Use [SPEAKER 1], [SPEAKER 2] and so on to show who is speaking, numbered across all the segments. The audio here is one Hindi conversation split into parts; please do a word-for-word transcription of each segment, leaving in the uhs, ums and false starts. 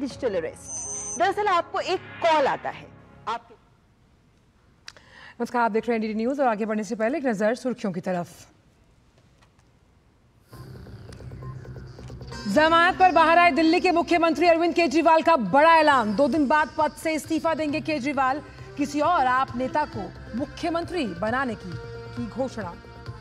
[SPEAKER 1] Digital arrest. दरअसल आपको एक कॉल आता है आपके।
[SPEAKER 2] नमस्कार, आप देख रहे हैं एनडीटी न्यूज और आगे बढ़ने से पहले एक नजर सुर्खियों की तरफ। जमानत पर बाहर आए दिल्ली के मुख्यमंत्री अरविंद केजरीवाल का बड़ा ऐलान। दो दिन बाद पद से इस्तीफा देंगे केजरीवाल। किसी और आप नेता को मुख्यमंत्री बनाने की की घोषणा।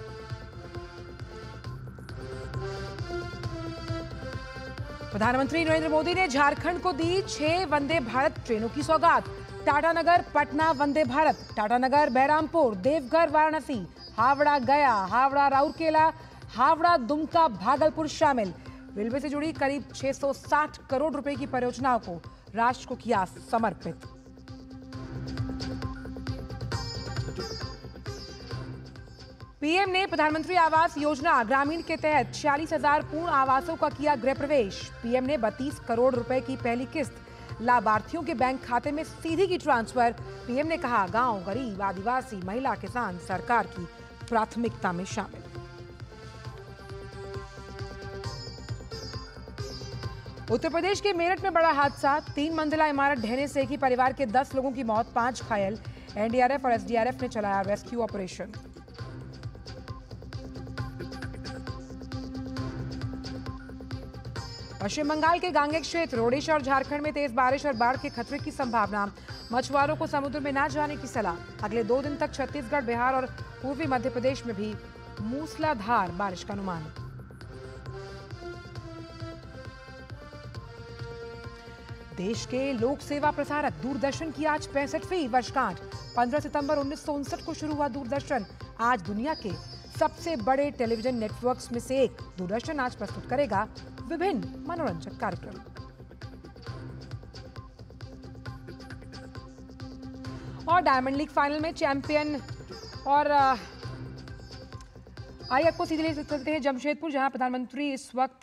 [SPEAKER 2] प्रधानमंत्री नरेंद्र मोदी ने झारखंड को दी छह वंदे भारत ट्रेनों की सौगात। टाटानगर पटना वंदे भारत, टाटानगर बहरामपुर, देवघर वाराणसी, हावड़ा गया, हावड़ा राउरकेला, हावड़ा दुमका भागलपुर शामिल। रेलवे से जुड़ी करीब छह सौ साठ करोड़ रुपए की परियोजनाओं को राष्ट्र को किया समर्पित। पीएम ने प्रधानमंत्री आवास योजना ग्रामीण के तहत छियालीस हजार पूर्ण आवासों का किया गृह प्रवेश। पीएम ने बत्तीस करोड़ रुपए की पहली किस्त लाभार्थियों के बैंक खाते में सीधी की ट्रांसफर। पीएम ने कहा, गांव, गरीब, आदिवासी, महिला, किसान सरकार की प्राथमिकता में शामिल। उत्तर प्रदेश के मेरठ में बड़ा हादसा। तीन मंजिला इमारत ढहने से एक ही परिवार के दस लोगों की मौत, पांच घायल। एनडीआरएफ और एसडीआरएफ ने चलाया रेस्क्यू ऑपरेशन। पश्चिम बंगाल के गांगेय क्षेत्र, ओडिशा और झारखंड में तेज बारिश और बाढ़ के खतरे की संभावना। मछुआरों को समुद्र में न जाने की सलाह। अगले दो दिन तक छत्तीसगढ़, बिहार और पूर्वी मध्य प्रदेश में भी मूसलाधार बारिश का अनुमान। देश के लोक सेवा प्रसारक दूरदर्शन की आज पैंसठवीं वर्षगांठ। पंद्रह सितंबर उन्नीस सौ उनसठ को शुरू हुआ दूरदर्शन। आज दुनिया के सबसे बड़े टेलीविजन नेटवर्क्स में से एक। दूरदर्शन आज प्रस्तुत करेगा विभिन्न मनोरंजक कार्यक्रम। और डायमंड लीग फाइनल में चैंपियन और आइए आपको सीधे ले चलते हैं जमशेदपुर, जहां प्रधानमंत्री इस वक्त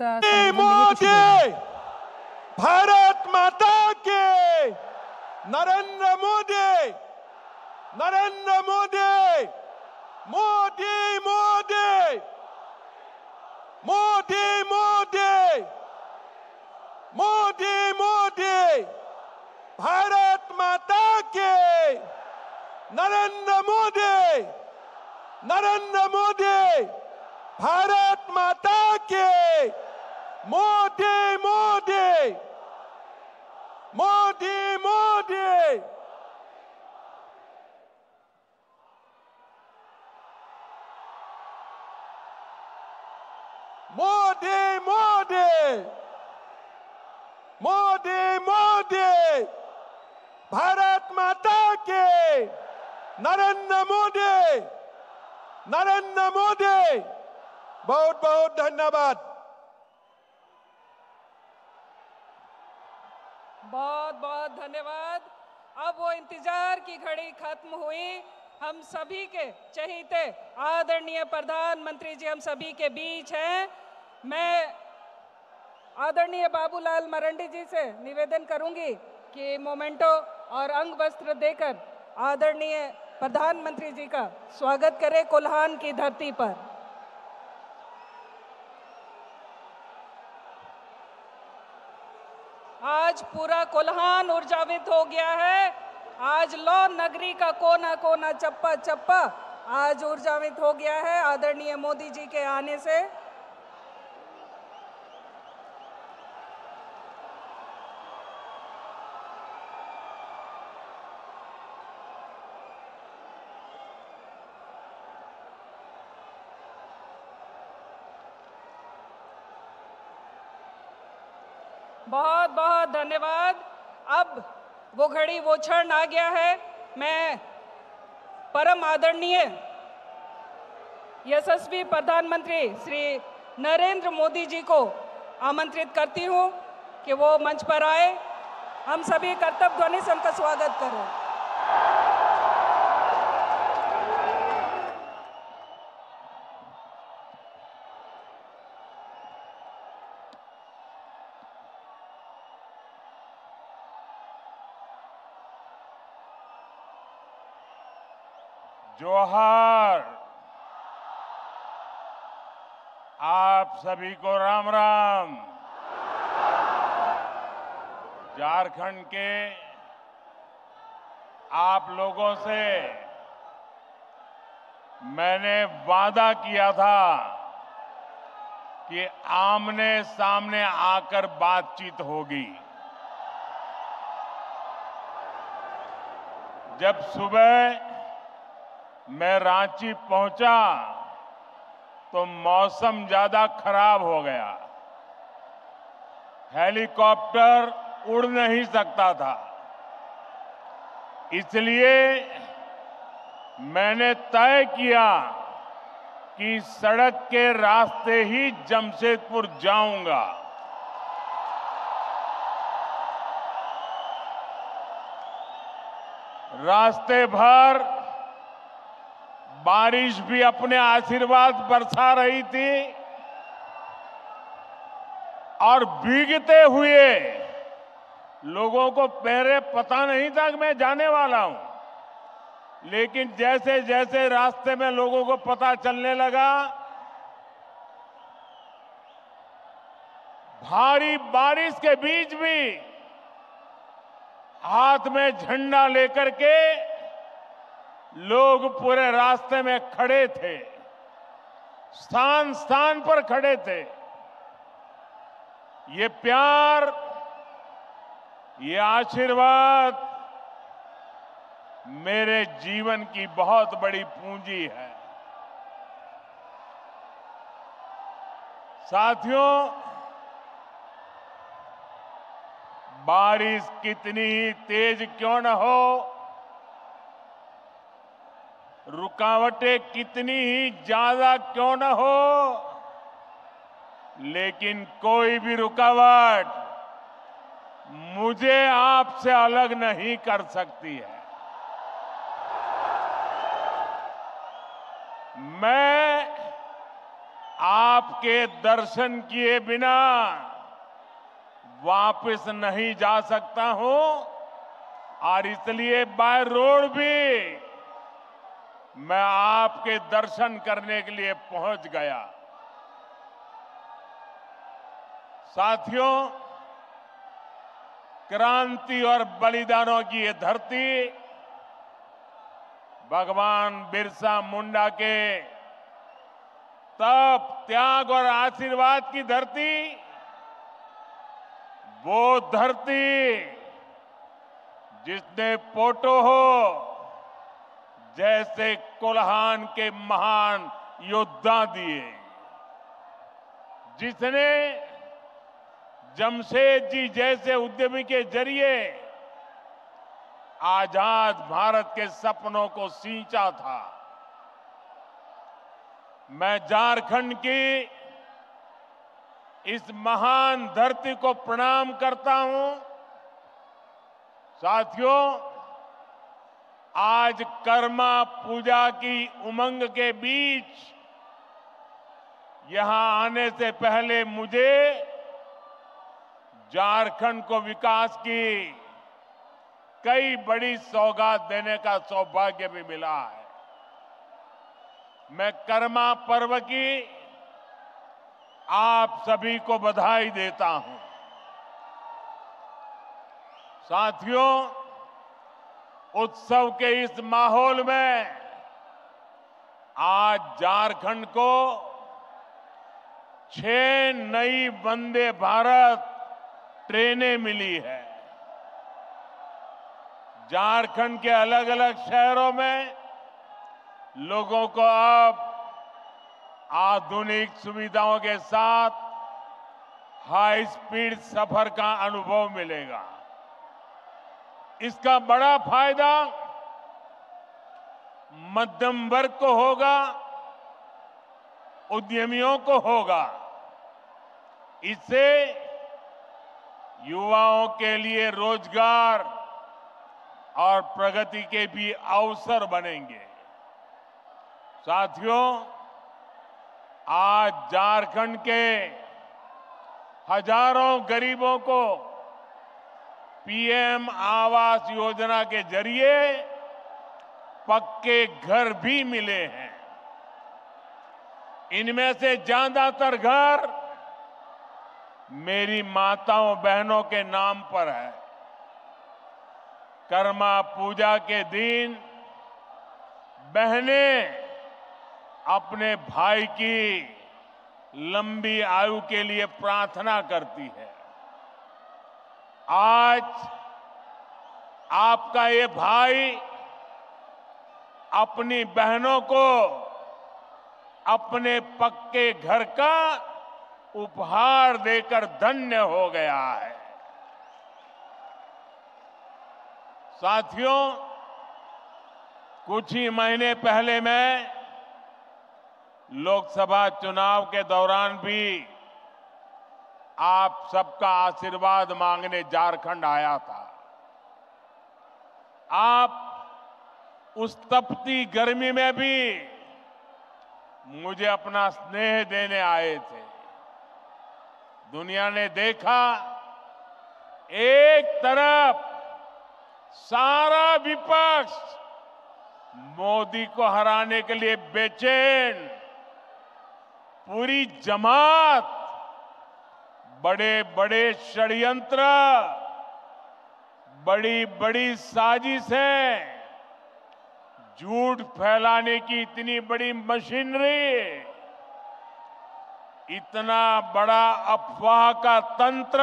[SPEAKER 3] भारत माता के, नरेंद्र मोदी, नरेंद्र मोदी, मोदी मोदी, मोदी मोदी, मोदी मोदी, भारत माता के, नरेंद्र मोदी, नरेंद्र मोदी, भारत माता के, मोदी मोदी, मोदी मोदी। मोदी मोदी, मोदी मोदी, भारत माता के, नरेंद्र मोदी, नरेंद्र मोदी। बहुत बहुत धन्यवाद।
[SPEAKER 4] बहुत बहुत धन्यवाद। अब वो इंतजार की घड़ी खत्म हुई। हम सभी के चहेते आदरणीय प्रधानमंत्री जी हम सभी के बीच हैं। मैं आदरणीय बाबूलाल मरंडी जी से निवेदन करूंगी कि मोमेंटो और अंग वस्त्र देकर आदरणीय प्रधानमंत्री जी का स्वागत करें कोल्हान की धरती पर। आज पूरा कोल्हान ऊर्जावित हो गया है। आज लौ नगरी का कोना कोना, चप्पा चप्पा आज ऊर्जावित हो गया है आदरणीय मोदी जी के आने से। बहुत बहुत धन्यवाद। अब वो घड़ी वो क्षण आ गया है। मैं परम आदरणीय यशस्वी प्रधानमंत्री श्री नरेंद्र मोदी जी को आमंत्रित करती हूं कि वो मंच पर आए। हम सभी कर्तव्य ध्वनि से उनका स्वागत करें।
[SPEAKER 5] जोहार। आप सभी को राम राम।
[SPEAKER 3] झारखंड के आप लोगों से मैंने वादा किया था कि आमने सामने आकर बातचीत होगी। जब सुबह मैं रांची पहुंचा तो मौसम ज्यादा खराब हो गया, हेलीकॉप्टर उड़ नहीं सकता था। इसलिए मैंने तय किया कि सड़क के रास्ते ही जमशेदपुर जाऊंगा। रास्ते भर बारिश भी अपने आशीर्वाद बरसा रही थी और भीगते हुए लोगों को पहले पता नहीं था कि मैं जाने वाला हूं, लेकिन जैसे जैसे रास्ते में लोगों को पता चलने लगा, भारी बारिश के बीच भी हाथ में झंडा लेकर के लोग पूरे रास्ते में खड़े थे, स्थान स्थान पर खड़े थे। ये प्यार, ये आशीर्वाद मेरे जीवन की बहुत बड़ी पूंजी है। साथियों, बारिश कितनी ही तेज क्यों न हो, रुकावटें कितनी ही ज्यादा क्यों न हो, लेकिन कोई भी रुकावट मुझे आपसे अलग नहीं कर सकती है। मैं आपके दर्शन किए बिना वापस नहीं जा सकता हूं और इसलिए बाय रोड भी मैं आपके दर्शन करने के लिए पहुंच गया। साथियों, क्रांति और बलिदानों की ये धरती भगवान बिरसा मुंडा के तप, त्याग और आशीर्वाद की धरती, वो धरती जिसने पोटो हो जैसे कोल्हान के महान योद्धा दिए, जिसने जमशेद जी जैसे उद्यमी के जरिए आजाद भारत के सपनों को सींचा था। मैं झारखंड की इस महान धरती को प्रणाम करता हूं। साथियों, आज कर्मा पूजा की उमंग के बीच यहां आने से पहले मुझे झारखंड को विकास की कई बड़ी सौगात देने का सौभाग्य भी मिला है। मैं कर्मा पर्व की आप सभी को बधाई देता हूं। साथियों, उत्सव के इस माहौल में आज झारखंड को छह नई वंदे भारत ट्रेनें मिली है। झारखंड के अलग अलग शहरों में लोगों को अब आधुनिक सुविधाओं के साथ हाई स्पीड सफर का अनुभव मिलेगा। इसका बड़ा फायदा मध्यम वर्ग को होगा, उद्यमियों को होगा। इससे युवाओं के लिए रोजगार और प्रगति के भी अवसर बनेंगे। साथियों, आज झारखंड के हजारों गरीबों को पीएम आवास योजना के जरिए पक्के घर भी मिले हैं। इनमें से ज्यादातर घर मेरी माताओं बहनों के नाम पर है। कर्मा पूजा के दिन बहनें अपने भाई की लंबी आयु के लिए प्रार्थना करती है। आज आपका ये भाई अपनी बहनों को अपने पक्के घर का उपहार देकर धन्य हो गया है। साथियों, कुछ ही महीने पहले मैं लोकसभा चुनाव के दौरान भी आप सबका आशीर्वाद मांगने झारखंड आया था। आप उस तपती गर्मी में भी मुझे अपना स्नेह देने आए थे। दुनिया ने देखा, एक तरफ सारा विपक्ष मोदी को हराने के लिए बेचैन, पूरी जमात बड़े बड़े षड्यंत्र, बड़ी बड़ी साजिशें, झूठ फैलाने की इतनी बड़ी मशीनरी, इतना बड़ा अफवाह का तंत्र,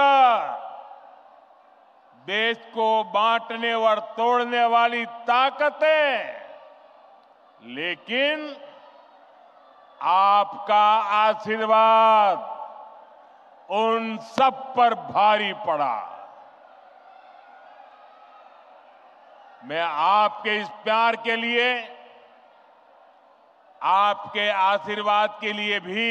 [SPEAKER 3] देश को बांटने और तोड़ने वाली ताकतें, लेकिन आपका आशीर्वाद उन सब पर भारी पड़ा। मैं आपके इस प्यार के लिए, आपके आशीर्वाद के लिए भी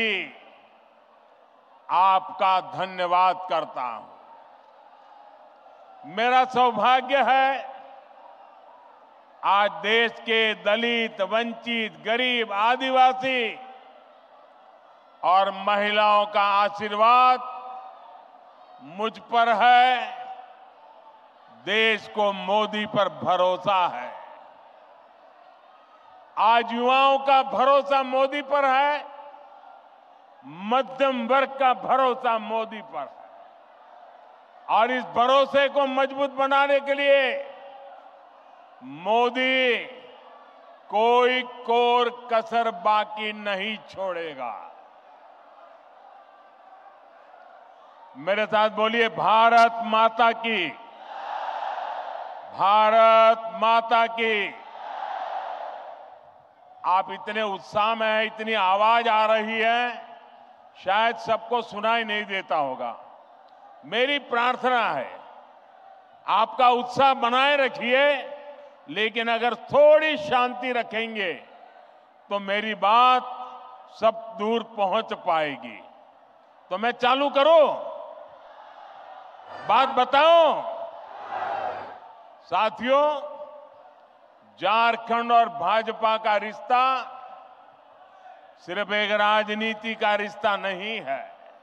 [SPEAKER 3] आपका धन्यवाद करता हूं। मेरा सौभाग्य है आज देश के दलित, वंचित, गरीब, आदिवासी और महिलाओं का आशीर्वाद मुझ पर है। देश को मोदी पर भरोसा है। आज युवाओं का भरोसा मोदी पर है, मध्यम वर्ग का भरोसा मोदी पर है। और इस भरोसे को मजबूत बनाने के लिए मोदी कोई कोर कसर बाकी नहीं छोड़ेगा। मेरे साथ बोलिए, भारत माता की, भारत माता की। आप इतने उत्साह में हैं, इतनी आवाज आ रही है, शायद सबको सुनाई नहीं देता होगा। मेरी प्रार्थना है, आपका उत्साह बनाए रखिए, लेकिन अगर थोड़ी शांति रखेंगे तो मेरी बात सब दूर पहुंच पाएगी। तो मैं चालू करूं, बात बताऊं। साथियों, झारखंड और भाजपा का रिश्ता सिर्फ एक राजनीति का रिश्ता नहीं है,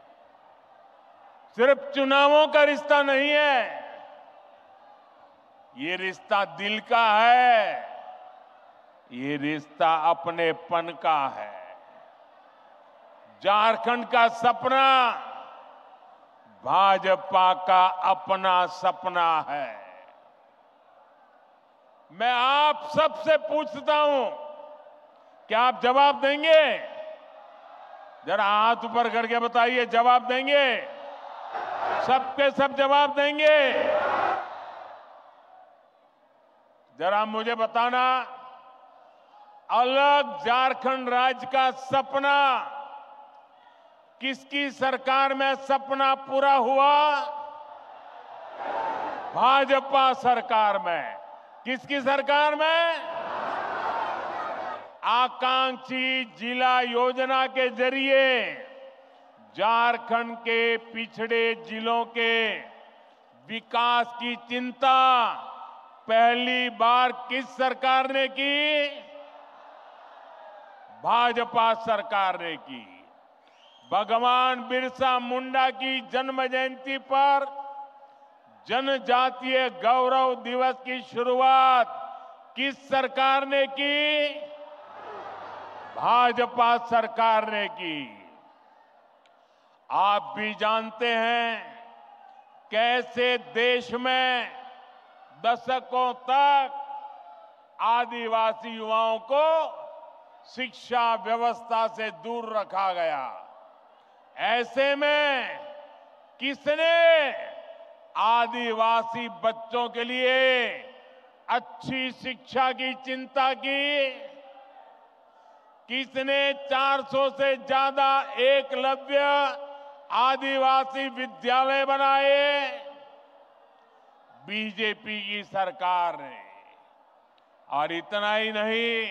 [SPEAKER 3] सिर्फ चुनावों का रिश्ता नहीं है। ये रिश्ता दिल का है, ये रिश्ता अपनेपन का है। झारखंड का सपना भाजपा का अपना सपना है। मैं आप सबसे पूछता हूं, क्या आप जवाब देंगे? जरा हाथ ऊपर करके बताइए, जवाब देंगे? सबके सब जवाब देंगे? जरा मुझे बताना, अलग झारखंड राज्य का सपना किसकी सरकार में सपना पूरा हुआ? भाजपा सरकार में। किसकी सरकार में? आकांक्षी जिला योजना के जरिए झारखंड के पिछड़े जिलों के विकास की चिंता पहली बार किस सरकार ने की? भाजपा सरकार ने की। भगवान बिरसा मुंडा की जन्म जयंती पर जनजातीय गौरव दिवस की शुरुआत किस सरकार ने की? भाजपा सरकार ने की। आप भी जानते हैं कैसे देश में दशकों तक आदिवासी युवाओं को शिक्षा व्यवस्था से दूर रखा गया। ऐसे में किसने आदिवासी बच्चों के लिए अच्छी शिक्षा की चिंता की? किसने चार सौ से ज्यादा एकलव्य आदिवासी विद्यालय बनाए? बीजेपी की सरकार ने। और इतना ही नहीं,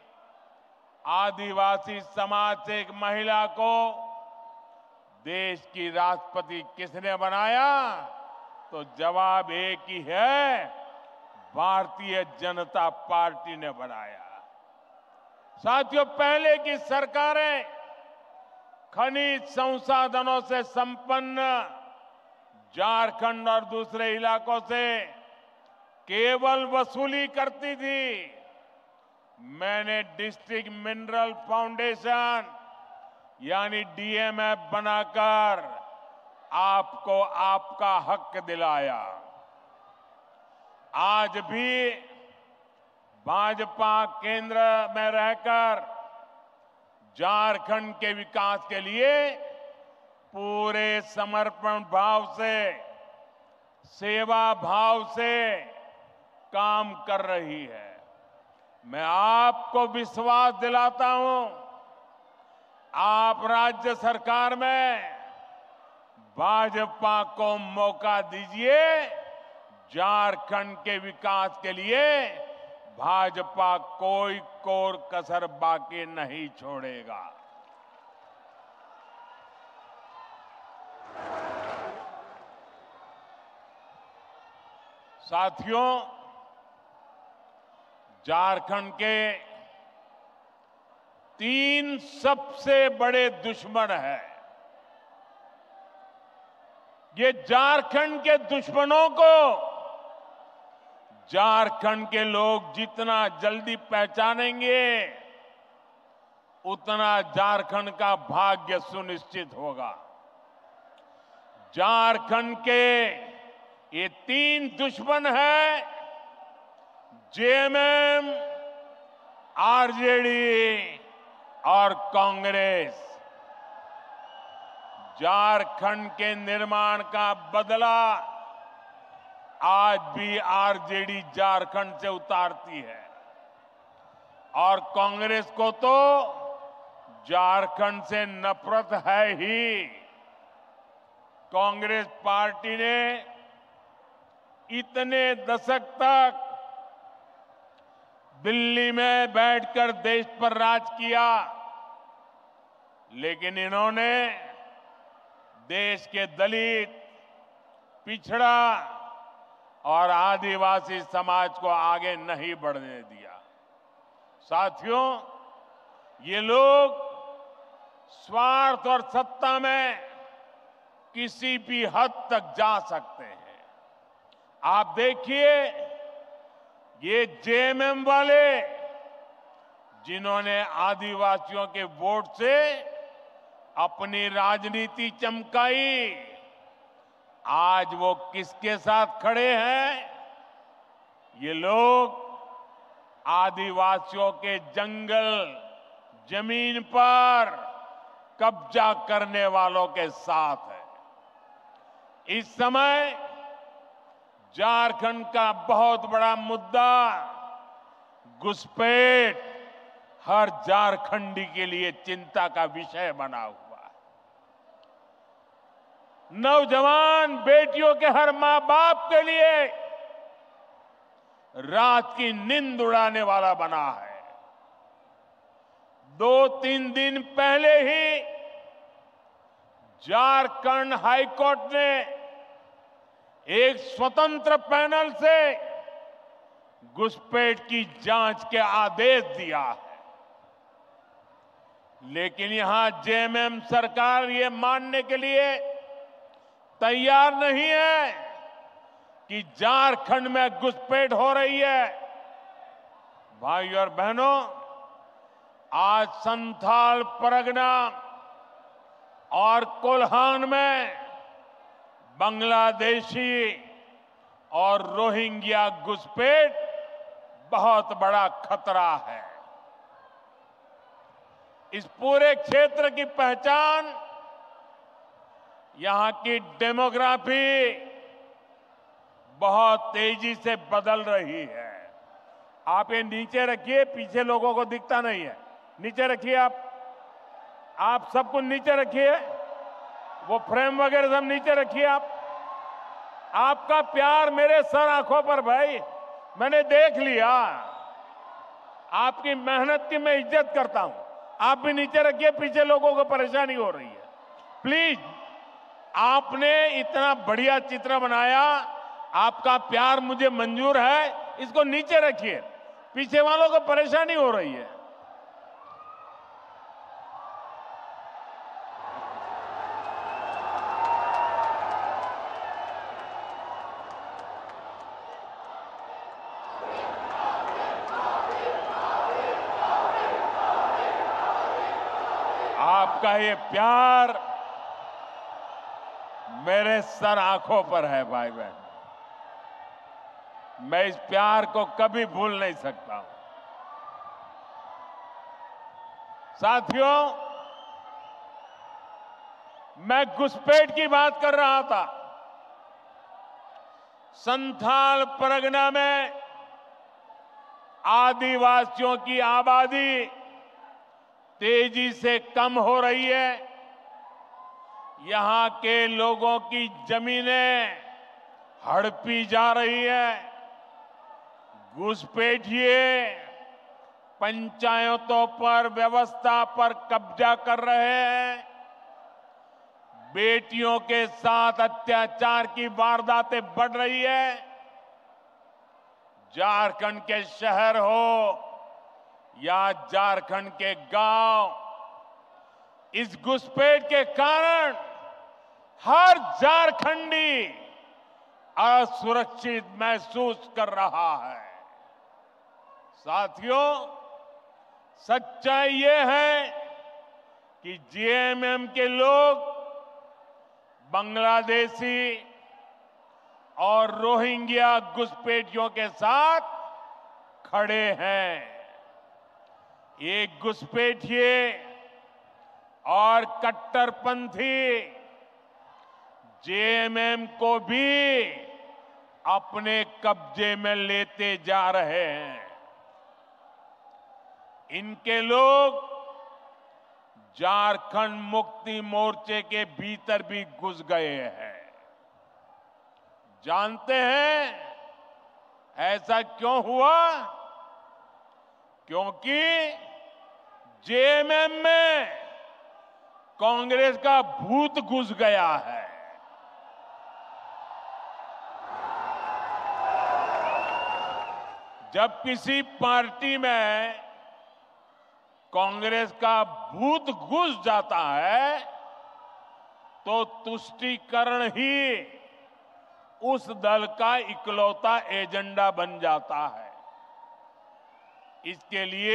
[SPEAKER 3] आदिवासी समाज से एक महिला को देश की राष्ट्रपति किसने बनाया? तो जवाब एक ही है, भारतीय जनता पार्टी ने बनाया। साथियों, पहले की सरकारें खनिज संसाधनों से संपन्न झारखंड और दूसरे इलाकों से केवल वसूली करती थी। मैंने डिस्ट्रिक्ट मिनरल फाउंडेशन यानी डीएमएफ बनाकर आपको आपका हक दिलाया। आज भी भाजपा केंद्र में रहकर झारखंड के विकास के लिए पूरे समर्पण भाव से, सेवा भाव से काम कर रही है। मैं आपको विश्वास दिलाता हूं, आप राज्य सरकार में भाजपा को मौका दीजिए। झारखंड के विकास के लिए भाजपा कोई कोर कसर बाकी नहीं छोड़ेगा। साथियों, झारखंड के तीन सबसे बड़े दुश्मन हैं। ये झारखंड के दुश्मनों को झारखंड के लोग जितना जल्दी पहचानेंगे, उतना झारखंड का भाग्य सुनिश्चित होगा। झारखंड के ये तीन दुश्मन हैं, जेएमएम, आरजेडी और कांग्रेस। झारखंड के निर्माण का बदला आज भी आरजेडी झारखंड से उतारती है और कांग्रेस को तो झारखंड से नफरत है ही। कांग्रेस पार्टी ने इतने दशक तक दिल्ली में बैठकर देश पर राज किया, लेकिन इन्होंने देश के दलित, पिछड़ा और आदिवासी समाज को आगे नहीं बढ़ने दिया। साथियों, ये लोग स्वार्थ और सत्ता में किसी भी हद तक जा सकते हैं। आप देखिए, ये जेएमएम वाले जिन्होंने आदिवासियों के वोट से अपनी राजनीति चमकाई, आज वो किसके साथ खड़े हैं? ये लोग आदिवासियों के जंगल, जमीन पर कब्जा करने वालों के साथ है। इस समय झारखंड का बहुत बड़ा मुद्दा घुसपैठ हर झारखंडी के लिए चिंता का विषय बना हुआ है। नौजवान बेटियों के हर मां बाप के लिए रात की नींद उड़ाने वाला बना है। दो तीन दिन पहले ही झारखंड हाईकोर्ट ने एक स्वतंत्र पैनल से घुसपैठ की जांच के आदेश दिया है, लेकिन यहां जेएमएम सरकार ये मानने के लिए तैयार नहीं है कि झारखंड में घुसपैठ हो रही है। भाइयों और बहनों, आज संथाल परगना और कोल्हान में बांग्लादेशी और रोहिंग्या घुसपैठ बहुत बड़ा खतरा है। इस पूरे क्षेत्र की पहचान यहां की डेमोग्राफी बहुत तेजी से बदल रही है। आप ये नीचे रखिए, पीछे लोगों को दिखता नहीं है। नीचे रखिए, आप आप सब कुछ नीचे रखिए, वो फ्रेम वगैरह सब नीचे रखिए। आप आपका प्यार मेरे सर आंखों पर भाई, मैंने देख लिया। आपकी मेहनत की मैं इज्जत करता हूं। आप भी नीचे रखिए, पीछे लोगों को परेशानी हो रही है। प्लीज, आपने इतना बढ़िया चित्र बनाया, आपका प्यार मुझे मंजूर है, इसको नीचे रखिए, पीछे वालों को परेशानी हो रही है। आपका ये प्यार मेरे सर आंखों पर है भाई बहन। मैं इस प्यार को कभी भूल नहीं सकता हूं। साथियों, मैं घुसपैठ की बात कर रहा था। संथाल परगना में आदिवासियों की आबादी तेजी से कम हो रही है। यहां के लोगों की जमीनें हड़पी जा रही है। घुसपैठिए पंचायतों पर, व्यवस्था पर कब्जा कर रहे हैं। बेटियों के साथ अत्याचार की वारदातें बढ़ रही है। झारखंड के शहर हो या झारखंड के गांव, इस घुसपैठ के कारण हर झारखंडी असुरक्षित महसूस कर रहा है। साथियों, सच्चाई ये है कि जेएमएम के लोग बांग्लादेशी और रोहिंग्या घुसपैठियों के साथ खड़े हैं। एक घुसपैठिए और कट्टरपंथी जेएमएम को भी अपने कब्जे में लेते जा रहे हैं। इनके लोग झारखंड मुक्ति मोर्चे के भीतर भी घुस गए हैं। जानते हैं ऐसा क्यों हुआ? क्योंकि जेएमएम में कांग्रेस का भूत घुस गया है। जब किसी पार्टी में कांग्रेस का भूत घुस जाता है तो तुष्टीकरण ही उस दल का इकलौता एजेंडा बन जाता है। इसके लिए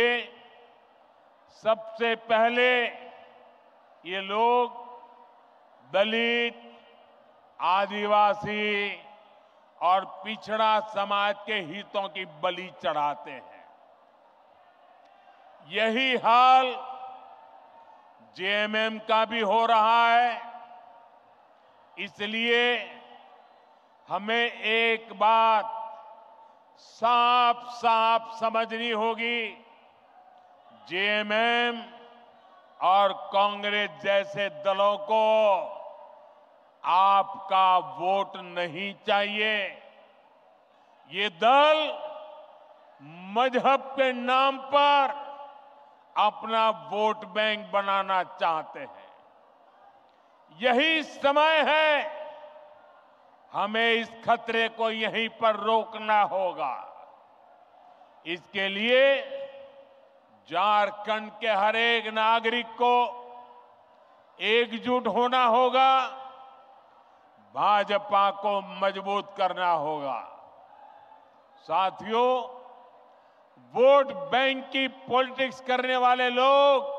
[SPEAKER 3] सबसे पहले ये लोग दलित, आदिवासी और पिछड़ा समाज के हितों की बलि चढ़ाते हैं। यही हाल जेएमएम का भी हो रहा है। इसलिए हमें एक बात साफ साफ समझनी होगी, जेएमएम और कांग्रेस जैसे दलों को आपका वोट नहीं चाहिए। ये दल मजहब के नाम पर अपना वोट बैंक बनाना चाहते हैं। यही समय है, हमें इस खतरे को यहीं पर रोकना होगा। इसके लिए झारखंड के हर एक नागरिक को एकजुट होना होगा, भाजपा को मजबूत करना होगा। साथियों, वोट बैंक की पॉलिटिक्स करने वाले लोग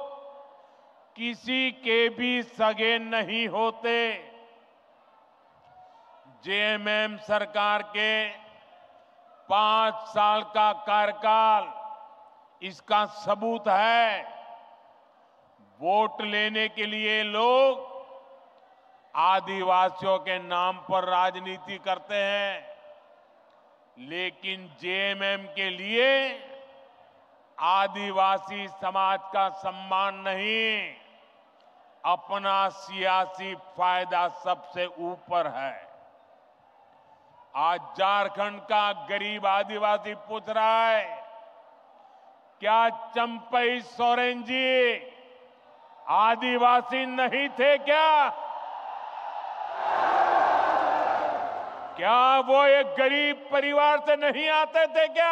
[SPEAKER 3] किसी के भी सगे नहीं होते। जेएमएम सरकार के पांच साल का कार्यकाल इसका सबूत है। वोट लेने के लिए लोग आदिवासियों के नाम पर राजनीति करते हैं, लेकिन जेएमएम के लिए आदिवासी समाज का सम्मान नहीं, अपना सियासी फायदा सबसे ऊपर है। आज झारखंड का गरीब आदिवासी पूछ रहा है, क्या चंपई सोरेन जी आदिवासी नहीं थे क्या? क्या वो एक गरीब परिवार से नहीं आते थे क्या?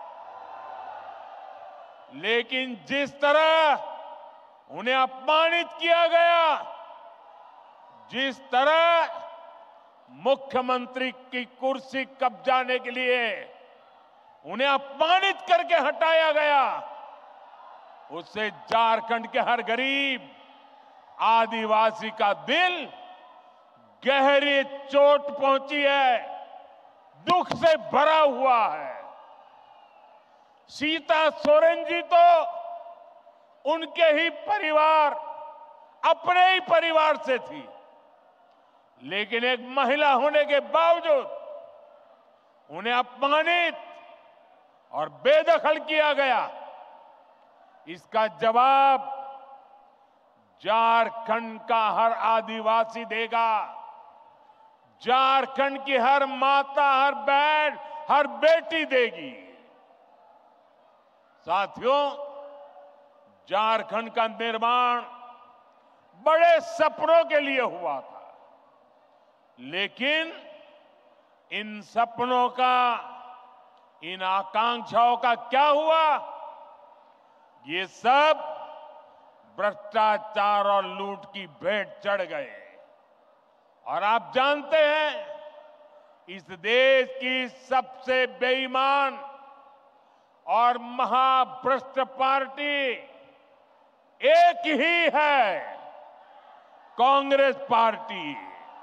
[SPEAKER 3] लेकिन जिस तरह उन्हें अपमानित किया गया, जिस तरह मुख्यमंत्री की कुर्सी कब्जाने के लिए उन्हें अपमानित करके हटाया गया, उससे झारखंड के हर गरीब आदिवासी का दिल गहरी चोट पहुंची है, दुख से भरा हुआ है। सीता सोरेन जी तो उनके ही परिवार, अपने ही परिवार से थी, लेकिन एक महिला होने के बावजूद उन्हें अपमानित और बेदखल किया गया। इसका जवाब झारखंड का हर आदिवासी देगा। झारखंड की हर माता, हर बहन, हर बेटी देगी। साथियों, झारखंड का निर्माण बड़े सपनों के लिए हुआ था, लेकिन इन सपनों का, इन आकांक्षाओं का क्या हुआ? ये सब भ्रष्टाचार और लूट की भेंट चढ़ गए। और आप जानते हैं, इस देश की सबसे बेईमान और महाभ्रष्ट पार्टी एक ही है, कांग्रेस पार्टी।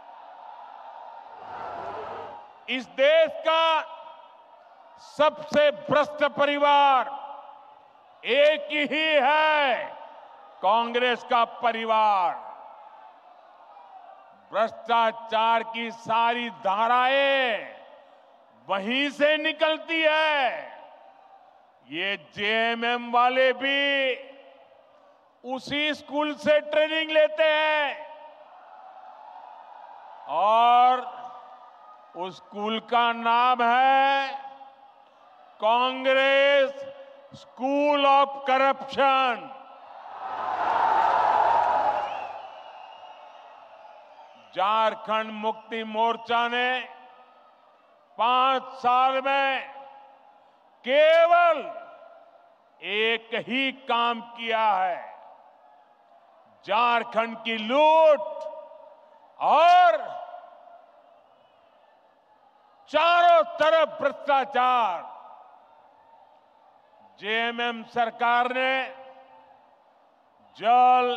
[SPEAKER 3] इस देश का सबसे भ्रष्ट परिवार एक ही है, कांग्रेस का परिवार। भ्रष्टाचार की सारी धाराएं वहीं से निकलती है। ये जेएमएम वाले भी उसी स्कूल से ट्रेनिंग लेते हैं, और उस स्कूल का नाम है Congress school of corruption. Jharkhand Mukti Morcha ने पांच साल में केवल एक ही काम किया है, झारखंड की लूट और चारों तरफ भ्रष्टाचार। जेएमएम सरकार ने जल,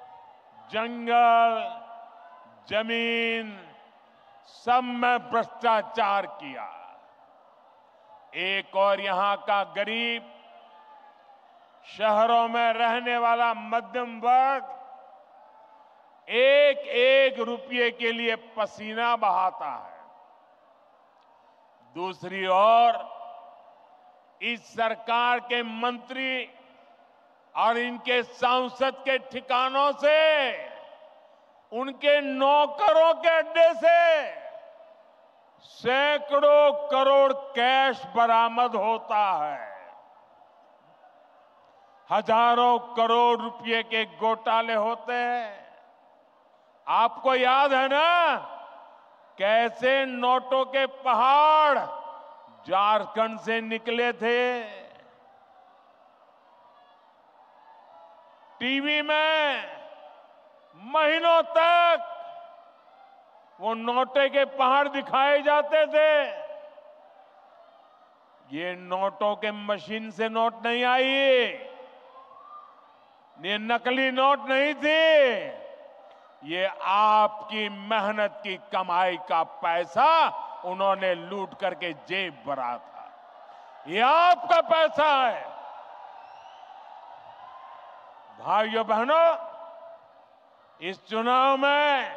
[SPEAKER 3] जंगल, जमीन सब में भ्रष्टाचार किया। एक और यहां का गरीब, शहरों में रहने वाला मध्यम वर्ग एक एक रुपये के लिए पसीना बहाता है। दूसरी ओर इस सरकार के मंत्री और इनके सांसद के ठिकानों से, उनके नौकरों के अड्डे से सैकड़ों करोड़ कैश बरामद होता है। हजारों करोड़ रुपए के घोटाले होते हैं। आपको याद है ना, कैसे नोटों के पहाड़ झारखंड से निकले थे। टीवी में महीनों तक वो नोटे के पहाड़ दिखाए जाते थे। ये नोटों के मशीन से नोट नहीं आई, ये नकली नोट नहीं थी, ये आपकी मेहनत की कमाई का पैसा उन्होंने लूट करके जेब भरा था। ये आपका पैसा है। भाइयों बहनों, इस चुनाव में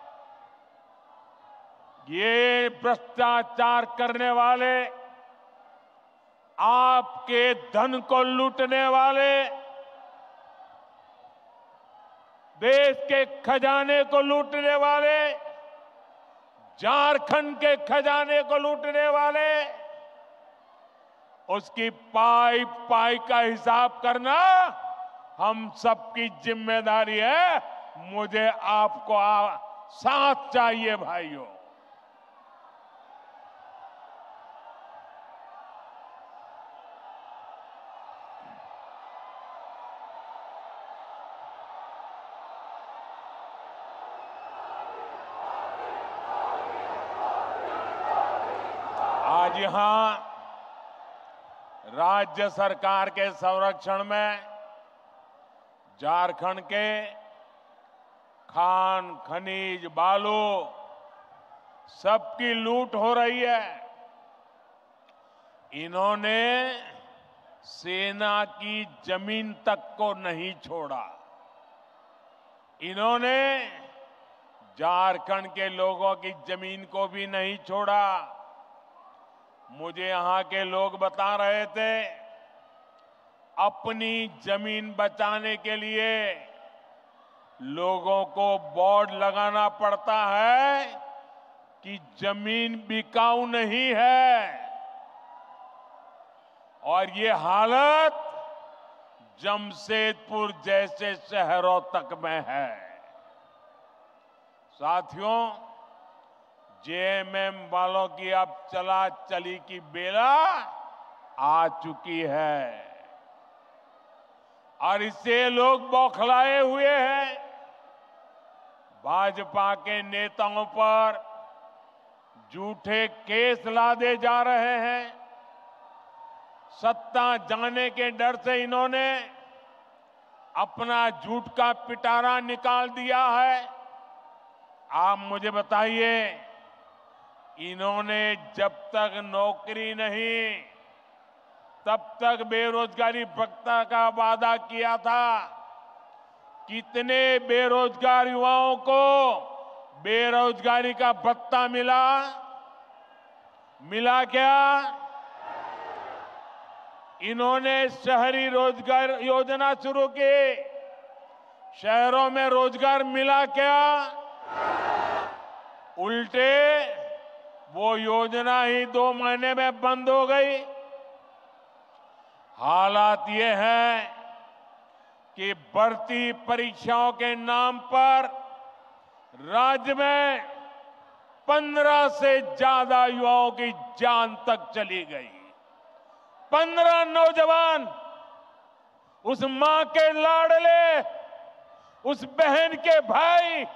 [SPEAKER 3] ये भ्रष्टाचार करने वाले, आपके धन को लूटने वाले, देश के खजाने को लूटने वाले, झारखंड के खजाने को लूटने वाले, उसकी पाई पाई का हिसाब करना हम सबकी जिम्मेदारी है। मुझे आपको आ, साथ चाहिए भाइयों। आज यहां राज्य सरकार के संरक्षण में झारखंड के खान, खनिज, बालू सबकी लूट हो रही है। इन्होंने सेना की जमीन तक को नहीं छोड़ा। इन्होंने झारखंड के लोगों की जमीन को भी नहीं छोड़ा। मुझे यहां के लोग बता रहे थे, अपनी जमीन बचाने के लिए लोगों को बोर्ड लगाना पड़ता है कि जमीन बिकाऊ नहीं है। और ये हालत जमशेदपुर जैसे शहरों तक में है। साथियों, जेएमएम वालों की अब चला चली की बेला आ चुकी है और इससे लोग बौखलाए हुए हैं। भाजपा के नेताओं पर झूठे केस लादे जा रहे हैं। सत्ता जाने के डर से इन्होंने अपना झूठ का पिटारा निकाल दिया है। आप मुझे बताइए, इन्होंने जब तक नौकरी नहीं तब तक बेरोजगारी भत्ता का वादा किया था। कितने बेरोजगार युवाओं को बेरोजगारी का भत्ता मिला? मिला क्या? इन्होंने शहरी रोजगार योजना शुरू की। शहरों में रोजगार मिला क्या? उल्टे वो योजना ही दो महीने में बंद हो गई। हालात ये हैं कि भर्ती परीक्षाओं के नाम पर राज्य में पंद्रह से ज्यादा युवाओं की जान तक चली गई। पंद्रह नौजवान, उस मां के लाडले, उस बहन के भाई,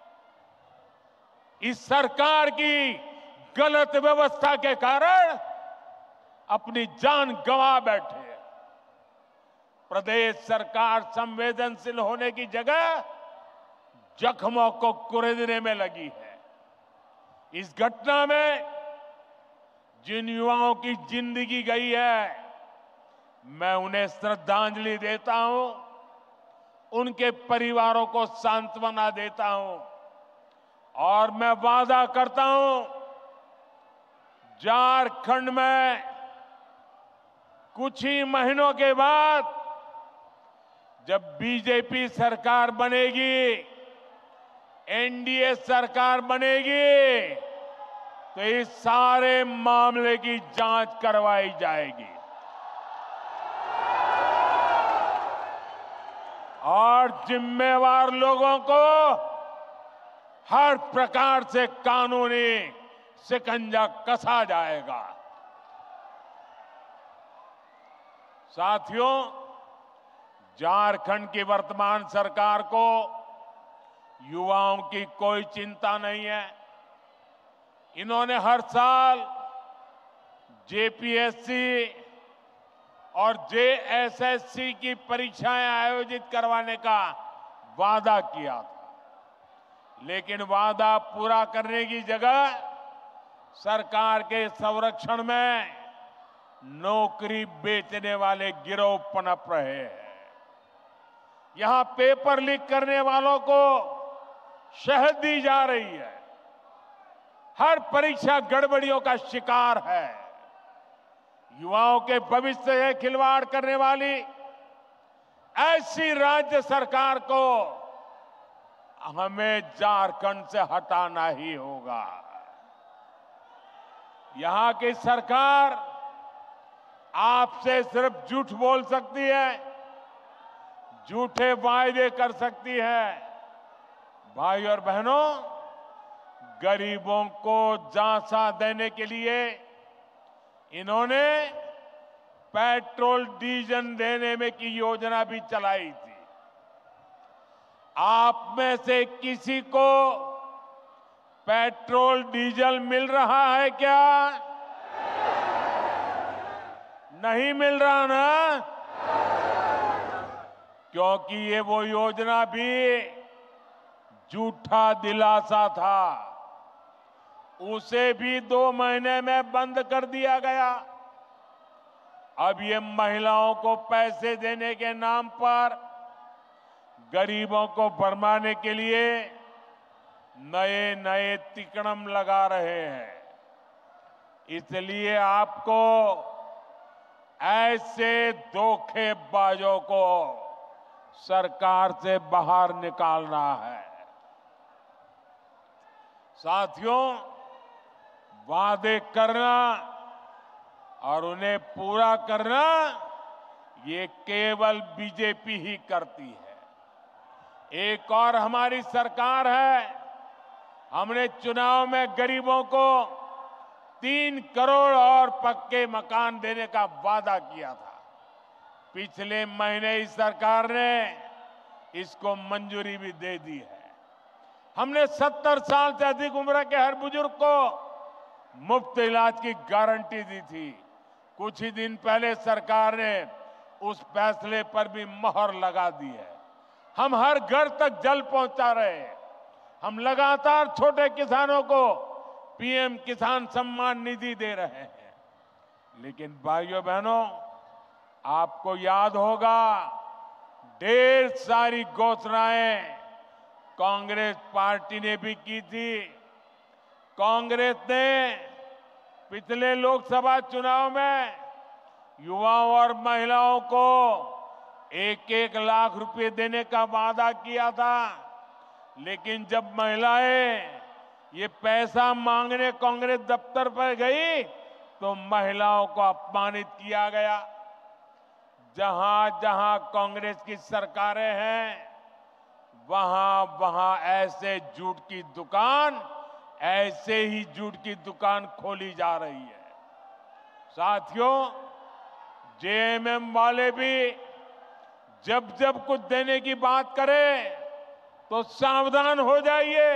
[SPEAKER 3] इस सरकार की गलत व्यवस्था के कारण अपनी जान गंवा बैठे। प्रदेश सरकार संवेदनशील होने की जगह जख्मों को कुरेदने में लगी है। इस घटना में जिन युवाओं की जिंदगी गई है, मैं उन्हें श्रद्धांजलि देता हूं, उनके परिवारों को सांत्वना देता हूं और मैं वादा करता हूं, झारखंड में कुछ ही महीनों के बाद जब बीजेपी सरकार बनेगी, एनडीए सरकार बनेगी, तो इस सारे मामले की जांच करवाई जाएगी और जिम्मेवार लोगों को हर प्रकार से कानूनी शिकंजा कसा जाएगा। साथियों, झारखंड की वर्तमान सरकार को युवाओं की कोई चिंता नहीं है। इन्होंने हर साल जेपीएससी और जेएसएससी की परीक्षाएं आयोजित करवाने का वादा किया था। लेकिन वादा पूरा करने की जगह सरकार के संरक्षण में नौकरी बेचने वाले गिरोह पनप रहे हैं। यहां पेपर लीक करने वालों को शहद दी जा रही है। हर परीक्षा गड़बड़ियों का शिकार है। युवाओं के भविष्य से खिलवाड़ करने वाली ऐसी राज्य सरकार को हमें झारखंड से हटाना ही होगा। यहां की सरकार आपसे सिर्फ झूठ बोल सकती है, झूठे वायदे कर सकती है। भाई और बहनों, गरीबों को झांसा देने के लिए इन्होंने पेट्रोल डीजल देने में की योजना भी चलाई थी। आप में से किसी को पेट्रोल डीजल मिल रहा है क्या? नहीं मिल रहा ना? क्योंकि ये वो योजना भी झूठा दिलासा था। उसे भी दो महीने में बंद कर दिया गया। अब ये महिलाओं को पैसे देने के नाम पर गरीबों को भरमाने के लिए नए नए तिकड़म लगा रहे हैं। इसलिए आपको ऐसे धोखेबाजों को सरकार से बाहर निकालना है। साथियों, वादे करना और उन्हें पूरा करना ये केवल बीजेपी ही करती है। एक और हमारी सरकार है। हमने चुनाव में गरीबों को तीन करोड़ और पक्के मकान देने का वादा किया था। पिछले महीने इस सरकार ने इसको मंजूरी भी दे दी है। हमने सत्तर साल से अधिक उम्र के हर बुजुर्ग को मुफ्त इलाज की गारंटी दी थी। कुछ ही दिन पहले सरकार ने उस फैसले पर भी मोहर लगा दी है। हम हर घर तक जल पहुंचा रहे हैं। हम लगातार छोटे किसानों को पीएम किसान सम्मान निधि दे रहे हैं। लेकिन भाइयों बहनों, आपको याद होगा, ढेर सारी घोषणाएं कांग्रेस पार्टी ने भी की थी। कांग्रेस ने पिछले लोकसभा चुनाव में युवाओं और महिलाओं को एक एक लाख रुपए देने का वादा किया था। लेकिन जब महिलाएं ये पैसा मांगने कांग्रेस दफ्तर पर गई तो महिलाओं को अपमानित किया गया। जहां जहां कांग्रेस की सरकारें हैं, वहां वहां ऐसे झूठ की दुकान, ऐसे ही झूठ की दुकान खोली जा रही है। साथियों, जेएमएम वाले भी जब जब कुछ देने की बात करें तो सावधान हो जाइए,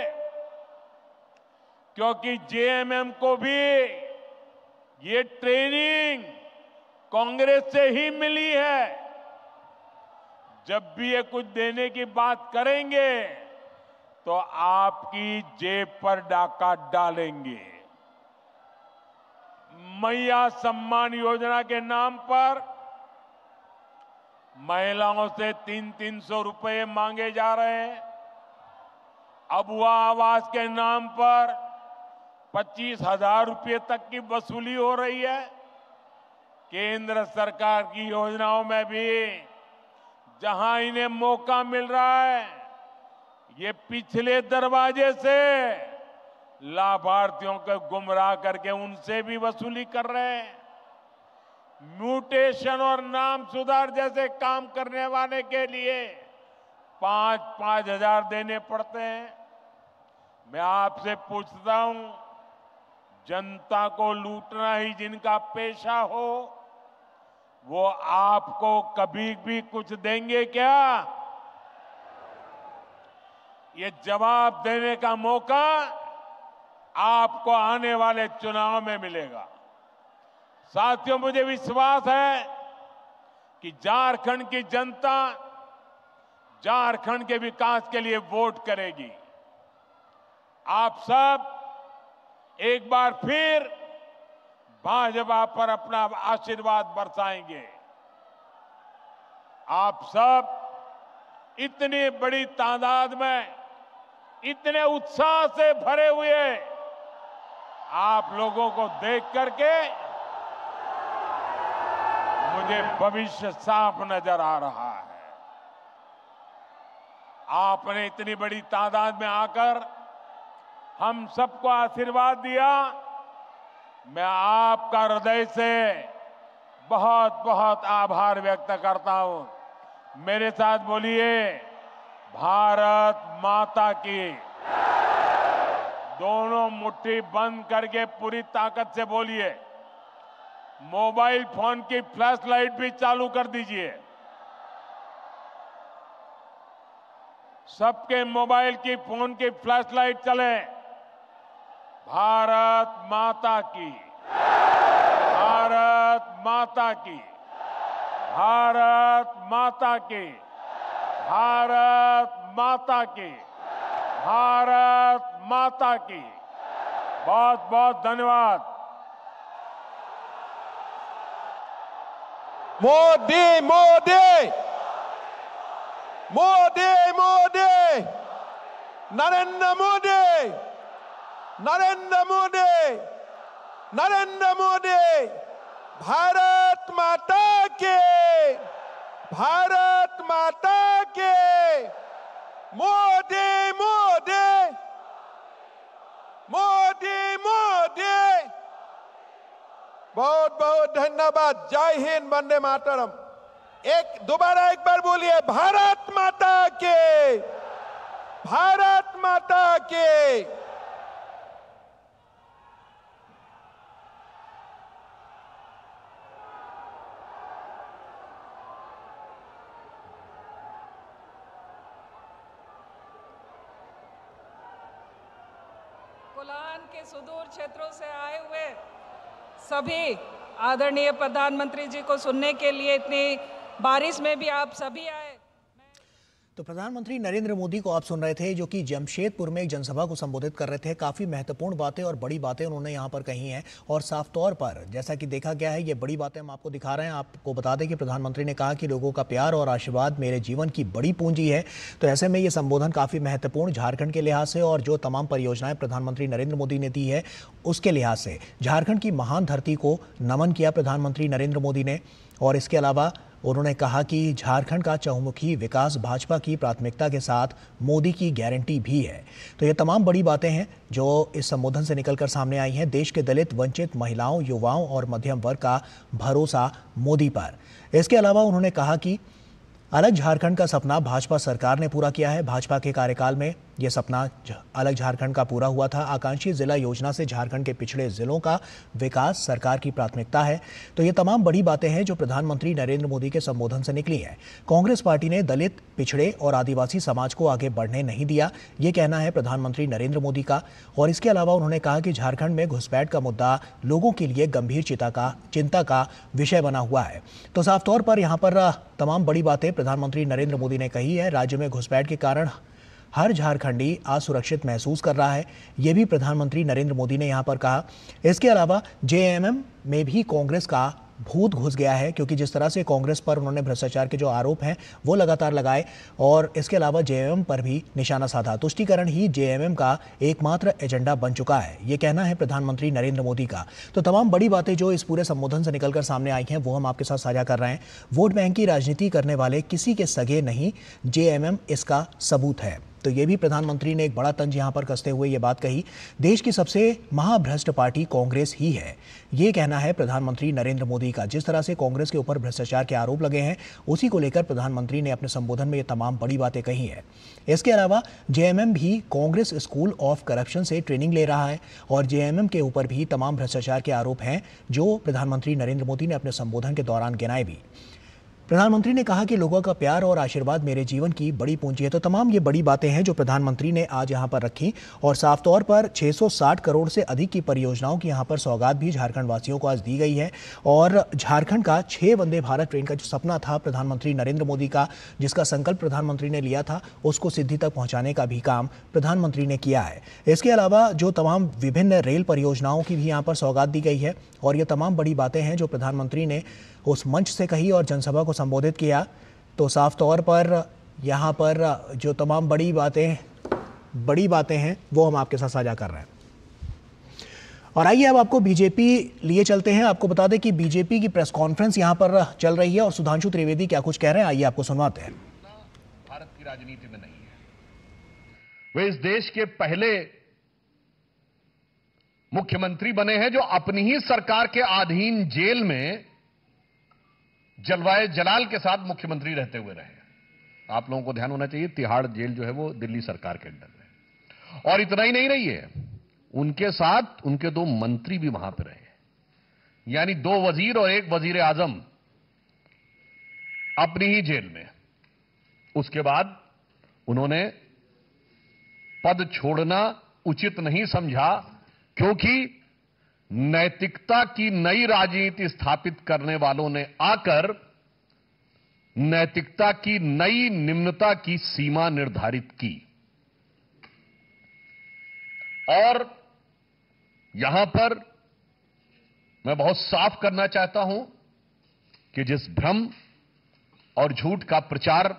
[SPEAKER 3] क्योंकि जेएमएम को भी ये ट्रेनिंग कांग्रेस से ही मिली है। जब भी ये कुछ देने की बात करेंगे तो आपकी जेब पर डाका डालेंगे। मैया सम्मान योजना के नाम पर महिलाओं से तीन तीन सौ रुपए मांगे जा रहे हैं। अबुआ आवास के नाम पर पच्चीस हजार रुपये तक की वसूली हो रही है। केंद्र सरकार की योजनाओं में भी जहां इन्हें मौका मिल रहा है, ये पिछले दरवाजे से लाभार्थियों को गुमराह करके उनसे भी वसूली कर रहे हैं। म्यूटेशन और नाम सुधार जैसे काम करने वाले के लिए पांच पांच हजार देने पड़ते हैं। मैं आपसे पूछता हूं, जनता को लूटना ही जिनका पेशा हो, वो आपको कभी भी कुछ देंगे क्या? ये जवाब देने का मौका आपको आने वाले चुनाव में मिलेगा। साथियों, मुझे विश्वास है कि झारखंड की जनता झारखंड के विकास के लिए वोट करेगी। आप सब एक बार फिर भाजपा पर अपना आशीर्वाद बरसाएंगे। आप सब इतनी बड़ी तादाद में, इतने उत्साह से भरे हुए आप लोगों को देख करके मुझे भविष्य साफ नजर आ रहा है। आपने इतनी बड़ी तादाद में आकर हम सबको आशीर्वाद दिया। मैं आपका हृदय से बहुत बहुत आभार व्यक्त करता हूं। मेरे साथ बोलिए, भारत माता की। दोनों मुट्ठी बंद करके पूरी ताकत से बोलिए। मोबाइल फोन की फ्लैश लाइट भी चालू कर दीजिए। सबके मोबाइल की, फोन की फ्लैश लाइट चले। भारत माता की, भारत माता की, भारत माता की, भारत माता की, भारत माता की। बहुत बहुत धन्यवाद।
[SPEAKER 5] मोदी मोदी मोदी मोदी नरेंद्र मोदी नरेंद्र मोदी नरेंद्र मोदी भारत माता के भारत माता के मोदी मोदी मोदी मोदी। बहुत बहुत धन्यवाद। जय हिंद, वंदे मातरम। एक दोबारा एक बार बोलिए, भारत माता के, भारत माता के।
[SPEAKER 4] कोल्हान के सुदूर क्षेत्रों से आए हुए सभी आदरणीय प्रधानमंत्री जी को सुनने के लिए इतनी बारिश में भी आप सभी आए।
[SPEAKER 6] तो प्रधानमंत्री नरेंद्र मोदी को आप सुन रहे थे, जो कि जमशेदपुर में एक जनसभा को संबोधित कर रहे थे। काफ़ी महत्वपूर्ण बातें और बड़ी बातें उन्होंने यहाँ पर कही हैं और साफ तौर पर जैसा कि देखा गया है, ये बड़ी बातें हम आपको दिखा रहे हैं। आपको बता दें कि प्रधानमंत्री ने कहा कि लोगों का प्यार और आशीर्वाद मेरे जीवन की बड़ी पूंजी है। तो ऐसे में ये संबोधन काफ़ी महत्वपूर्ण झारखंड के लिहाज से और जो तमाम परियोजनाएं प्रधानमंत्री नरेंद्र मोदी ने दी है उसके लिहाज से झारखंड की महान धरती को नमन किया प्रधानमंत्री नरेंद्र मोदी ने। और इसके अलावा उन्होंने कहा कि झारखंड का चहुमुखी विकास भाजपा की प्राथमिकता के साथ मोदी की गारंटी भी है। तो ये तमाम बड़ी बातें हैं जो इस संबोधन से निकलकर सामने आई हैं। देश के दलित, वंचित, महिलाओं, युवाओं और मध्यम वर्ग का भरोसा मोदी पर। इसके अलावा उन्होंने कहा कि अलग झारखंड का सपना भाजपा सरकार ने पूरा किया है। भाजपा के कार्यकाल में यह सपना अलग झारखंड का पूरा हुआ था। आकांक्षी जिला योजना से झारखंड के पिछड़े जिलों का विकास सरकार की प्राथमिकता है। तो ये तमाम बड़ी बातें हैं जो प्रधानमंत्री नरेंद्र मोदी के संबोधन से निकली हैं। कांग्रेस पार्टी ने दलित, पिछड़े और आदिवासी समाज को आगे बढ़ने नहीं दिया, ये कहना है प्रधानमंत्री नरेंद्र मोदी का। और इसके अलावा उन्होंने कहा कि झारखंड में घुसपैठ का मुद्दा लोगों के लिए गंभीर चिंता का चिंता का विषय बना हुआ है। तो साफ तौर पर यहाँ पर तमाम बड़ी बातें प्रधानमंत्री नरेंद्र मोदी ने कही है। राज्य में घुसपैठ के कारण हर झारखंडी असुरक्षित महसूस कर रहा है, ये भी प्रधानमंत्री नरेंद्र मोदी ने यहाँ पर कहा। इसके अलावा जेएमएम में भी कांग्रेस का भूत घुस गया है, क्योंकि जिस तरह से कांग्रेस पर उन्होंने भ्रष्टाचार के जो आरोप हैं वो लगातार लगाए और इसके अलावा जेएमएम पर भी निशाना साधा। तुष्टीकरण ही जेएमएम का एकमात्र एजेंडा बन चुका है, ये कहना है प्रधानमंत्री नरेंद्र मोदी का। तो तमाम बड़ी बातें जो इस पूरे संबोधन से निकलकर सामने आई हैं वो हम आपके साथ साझा कर रहे हैं। वोट बैंक की राजनीति करने वाले किसी के सगे नहीं, जेएमएम इसका सबूत है। तो ये भी प्रधानमंत्री ने एक बड़ा तंज यहाँ पर कसते हुए ये बात कही। देश की सबसे महाभ्रष्ट पार्टी कांग्रेस ही है, ये कहना है प्रधानमंत्री नरेंद्र मोदी का। जिस तरह से कांग्रेस के ऊपर भ्रष्टाचार के आरोप लगे हैं उसी को लेकर प्रधानमंत्री ने अपने संबोधन में ये तमाम बड़ी बातें कही हैं। इसके अलावा जेएमएम भी कांग्रेस स्कूल ऑफ करप्शन से ट्रेनिंग ले रहा है और जेएमएम के ऊपर भी तमाम भ्रष्टाचार के आरोप हैं जो प्रधानमंत्री नरेंद्र मोदी ने अपने संबोधन के दौरान गिनाए भी। प्रधानमंत्री ने कहा कि लोगों का प्यार और आशीर्वाद मेरे जीवन की बड़ी पूंजी है। तो तमाम ये बड़ी बातें हैं जो प्रधानमंत्री ने आज यहाँ पर रखी और साफ तौर पर छह सौ साठ करोड़ से अधिक की परियोजनाओं की यहाँ पर सौगात भी झारखंड वासियों को आज दी गई है। और झारखंड का छह वंदे भारत ट्रेन का जो सपना था प्रधानमंत्री नरेंद्र मोदी का, जिसका संकल्प प्रधानमंत्री ने लिया था, उसको सिद्धि तक पहुंचाने का भी काम प्रधानमंत्री ने किया है। इसके अलावा जो तमाम विभिन्न रेल परियोजनाओं की भी यहाँ पर सौगात दी गई है और ये तमाम बड़ी बातें हैं जो प्रधानमंत्री ने उस मंच से कही और जनसभा को संबोधित किया। तो साफ तौर पर यहाँ पर जो तमाम बड़ी बातें बड़ी बातें हैं वो हम आपके साथ साझा कर रहे हैं। और आइए अब आपको बीजेपी लिए चलते हैं। आपको बता दें कि बीजेपी की प्रेस कॉन्फ्रेंस यहाँ पर चल रही है और सुधांशु त्रिवेदी क्या कुछ कह रहे हैं, आइए आपको सुनवाते हैं।
[SPEAKER 7] भारत की राजनीति में नहीं है। वे इस देश के पहले मुख्यमंत्री बने हैं जो अपनी ही सरकार के अधीन जेल में जलवाए जलाल के साथ मुख्यमंत्री रहते हुए रहे। आप लोगों को ध्यान होना चाहिए, तिहाड़ जेल जो है वो दिल्ली सरकार के अंडर में। और इतना ही नहीं रही है, उनके साथ उनके दो मंत्री भी वहां पर रहे, यानी दो वजीर और एक वजीर आजम अपनी ही जेल में। उसके बाद उन्होंने पद छोड़ना उचित नहीं समझा, क्योंकि नैतिकता की नई राजनीति स्थापित करने वालों ने आकर नैतिकता की नई निम्नता की सीमा निर्धारित की। और यहां पर मैं बहुत साफ करना चाहता हूं कि जिस भ्रम और झूठ का प्रचार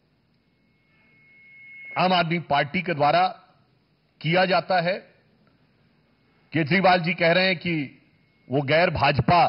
[SPEAKER 7] आम आदमी पार्टी के द्वारा किया जाता है, केजरीवाल जी कह रहे हैं कि वो गैर भाजपा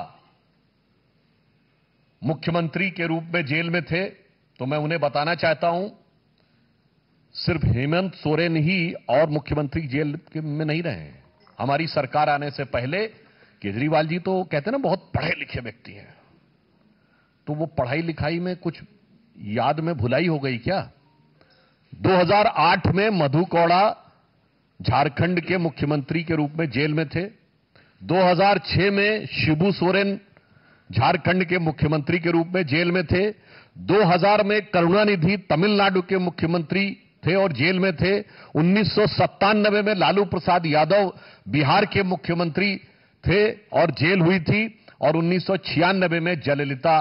[SPEAKER 7] मुख्यमंत्री के रूप में जेल में थे, तो मैं उन्हें बताना चाहता हूं सिर्फ हेमंत सोरेन ही और मुख्यमंत्री जेल में नहीं रहे हैं। हमारी सरकार आने से पहले केजरीवाल जी तो कहते हैं ना बहुत पढ़े लिखे व्यक्ति हैं, तो वो पढ़ाई लिखाई में कुछ याद में भुलाई हो गई क्या? दो हज़ार आठ में मधु कौड़ा झारखंड के मुख्यमंत्री के रूप में जेल में थे। दो हज़ार छह में शिबू सोरेन झारखंड के मुख्यमंत्री के रूप में जेल में थे। दो हज़ार में करुणानिधि तमिलनाडु के मुख्यमंत्री थे और जेल में थे। उन्नीस सौ सत्तानवे में लालू प्रसाद यादव बिहार के मुख्यमंत्री थे और जेल हुई थी। और उन्नीस सौ छियानवे में जयललिता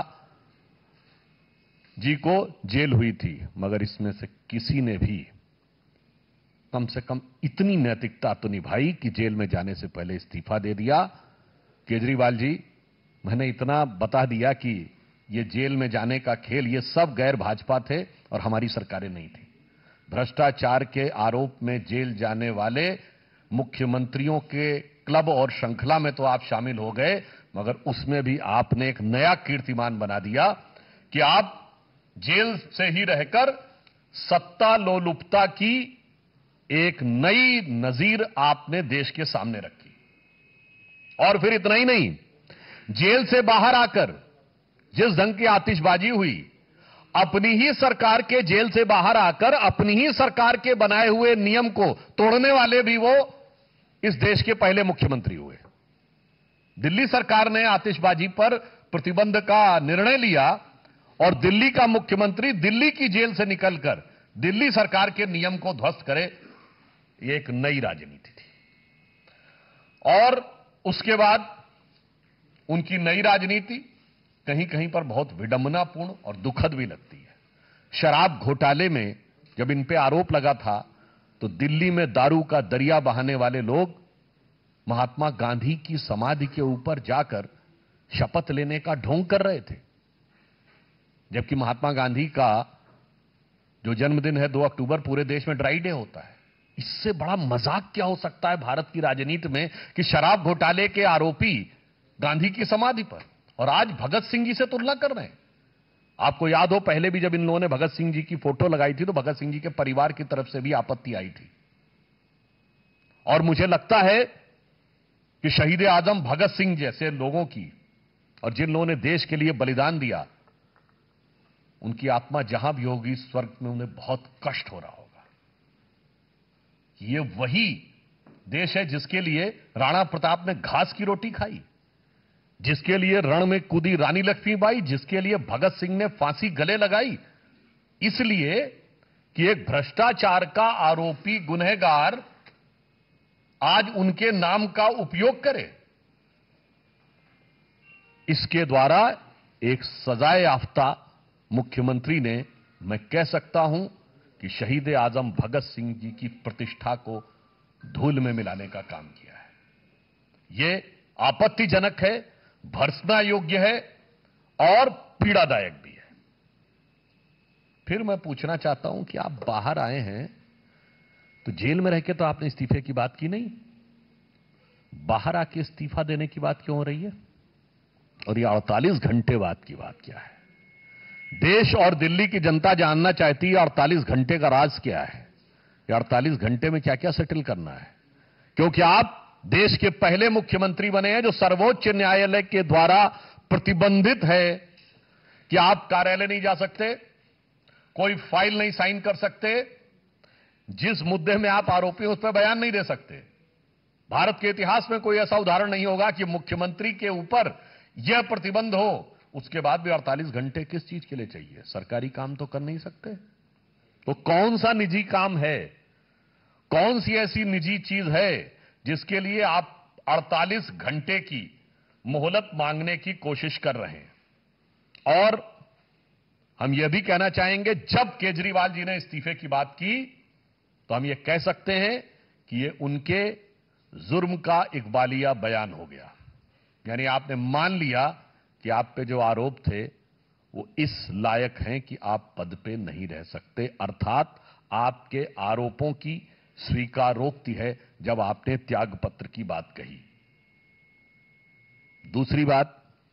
[SPEAKER 7] जी को जेल हुई थी। मगर इसमें से किसी ने भी कम से कम इतनी नैतिकता तो निभाई कि जेल में जाने से पहले इस्तीफा दे दिया। केजरीवाल जी, मैंने इतना बता दिया कि ये जेल में जाने का खेल, ये सब गैर भाजपा थे और हमारी सरकारें नहीं थी। भ्रष्टाचार के आरोप में जेल जाने वाले मुख्यमंत्रियों के क्लब और श्रृंखला में तो आप शामिल हो गए, मगर उसमें भी आपने एक नया कीर्तिमान बना दिया कि आप जेल से ही रहकर सत्ता लोलुपता की एक नई नजीर आपने देश के सामने रखी। और फिर इतना ही नहीं, जेल से बाहर आकर जिस ढंग की आतिशबाजी हुई, अपनी ही सरकार के जेल से बाहर आकर अपनी ही सरकार के बनाए हुए नियम को तोड़ने वाले भी वो इस देश के पहले मुख्यमंत्री हुए। दिल्ली सरकार ने आतिशबाजी पर प्रतिबंध का निर्णय लिया और दिल्ली का मुख्यमंत्री दिल्ली की जेल से निकलकर दिल्ली सरकार के नियम को ध्वस्त करे। ये एक नई राजनीति थी। और उसके बाद उनकी नई राजनीति कहीं कहीं पर बहुत विडंबनापूर्ण और दुखद भी लगती है। शराब घोटाले में जब इन पे आरोप लगा था तो दिल्ली में दारू का दरिया बहाने वाले लोग महात्मा गांधी की समाधि के ऊपर जाकर शपथ लेने का ढोंग कर रहे थे, जबकि महात्मा गांधी का जो जन्मदिन है दो अक्टूबर पूरे देश में ड्राई डे होता है। इससे बड़ा मजाक क्या हो सकता है भारत की राजनीति में कि शराब घोटाले के आरोपी गांधी की समाधि पर, और आज भगत सिंह जी से तुलना कर रहे हैं। आपको याद हो पहले भी जब इन लोगों ने भगत सिंह जी की फोटो लगाई थी तो भगत सिंह जी के परिवार की तरफ से भी आपत्ति आई थी। और मुझे लगता है कि शहीद आजम भगत सिंह जैसे लोगों की और जिन लोगों ने देश के लिए बलिदान दिया, उनकी आत्मा जहां भी होगी स्वर्ग में उन्हें बहुत कष्ट हो रहा होगा। ये वही देश है जिसके लिए राणा प्रताप ने घास की रोटी खाई। जिसके लिए रण में कूदी रानी लक्ष्मीबाई, जिसके लिए भगत सिंह ने फांसी गले लगाई, इसलिए कि एक भ्रष्टाचार का आरोपी गुनहगार आज उनके नाम का उपयोग करे। इसके द्वारा एक सजाए याफ्ता मुख्यमंत्री ने, मैं कह सकता हूं कि शहीद आजम भगत सिंह जी की प्रतिष्ठा को धूल में मिलाने का काम किया है। यह आपत्तिजनक है, भर्त्सना योग्य है और पीड़ादायक भी है। फिर मैं पूछना चाहता हूं कि आप बाहर आए हैं तो जेल में रह के तो आपने इस्तीफे की बात की नहीं, बाहर आके इस्तीफा देने की बात क्यों हो रही है? और ये अड़तालीस घंटे बाद की बात क्या है? देश और दिल्ली की जनता जानना चाहती है अड़तालीस घंटे का राज क्या है, ये अड़तालीस घंटे में क्या क्या सेटल करना है। क्योंकि आप देश के पहले मुख्यमंत्री बने हैं जो सर्वोच्च न्यायालय के द्वारा प्रतिबंधित है कि आप कार्यालय नहीं जा सकते, कोई फाइल नहीं साइन कर सकते, जिस मुद्दे में आप आरोपी हैं उस पर बयान नहीं दे सकते। भारत के इतिहास में कोई ऐसा उदाहरण नहीं होगा कि मुख्यमंत्री के ऊपर यह प्रतिबंध हो, उसके बाद भी अड़तालीस घंटे किस चीज के लिए चाहिए? सरकारी काम तो कर नहीं सकते, तो कौन सा निजी काम है, कौन सी ऐसी निजी चीज है जिसके लिए आप अड़तालीस घंटे की मोहलत मांगने की कोशिश कर रहे हैं? और हम यह भी कहना चाहेंगे, जब केजरीवाल जी ने इस्तीफे की बात की तो हम यह कह सकते हैं कि यह उनके जुर्म का इकबालिया बयान हो गया। यानी आपने मान लिया कि आप पे जो आरोप थे वो इस लायक हैं कि आप पद पे नहीं रह सकते, अर्थात आपके आरोपों की स्वीकारोक्ति है जब आपने त्यागपत्र की बात कही। दूसरी बात,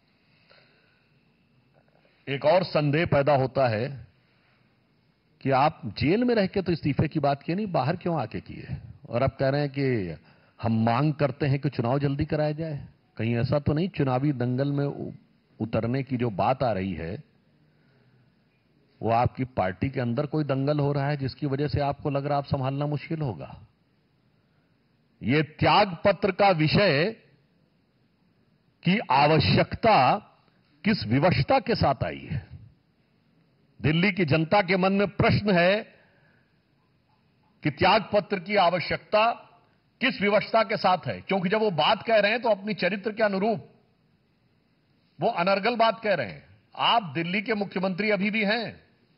[SPEAKER 7] एक और संदेह पैदा होता है कि आप जेल में रह के तो इस्तीफे की बात किए नहीं, बाहर क्यों आके किए? और अब कह रहे हैं कि हम मांग करते हैं कि चुनाव जल्दी कराया जाए। कहीं ऐसा तो नहीं चुनावी दंगल में उतरने की जो बात आ रही है वो आपकी पार्टी के अंदर कोई दंगल हो रहा है जिसकी वजह से आपको लग रहा है आप संभालना मुश्किल होगा? ये त्याग पत्र का विषय की आवश्यकता किस विवशता के साथ आई है? दिल्ली की जनता के मन में प्रश्न है कि त्याग पत्र की आवश्यकता किस विवशता के साथ है, क्योंकि जब वो बात कह रहे हैं तो अपनी चरित्र के अनुरूप वो अनर्गल बात कह रहे हैं। आप दिल्ली के मुख्यमंत्री अभी भी हैं,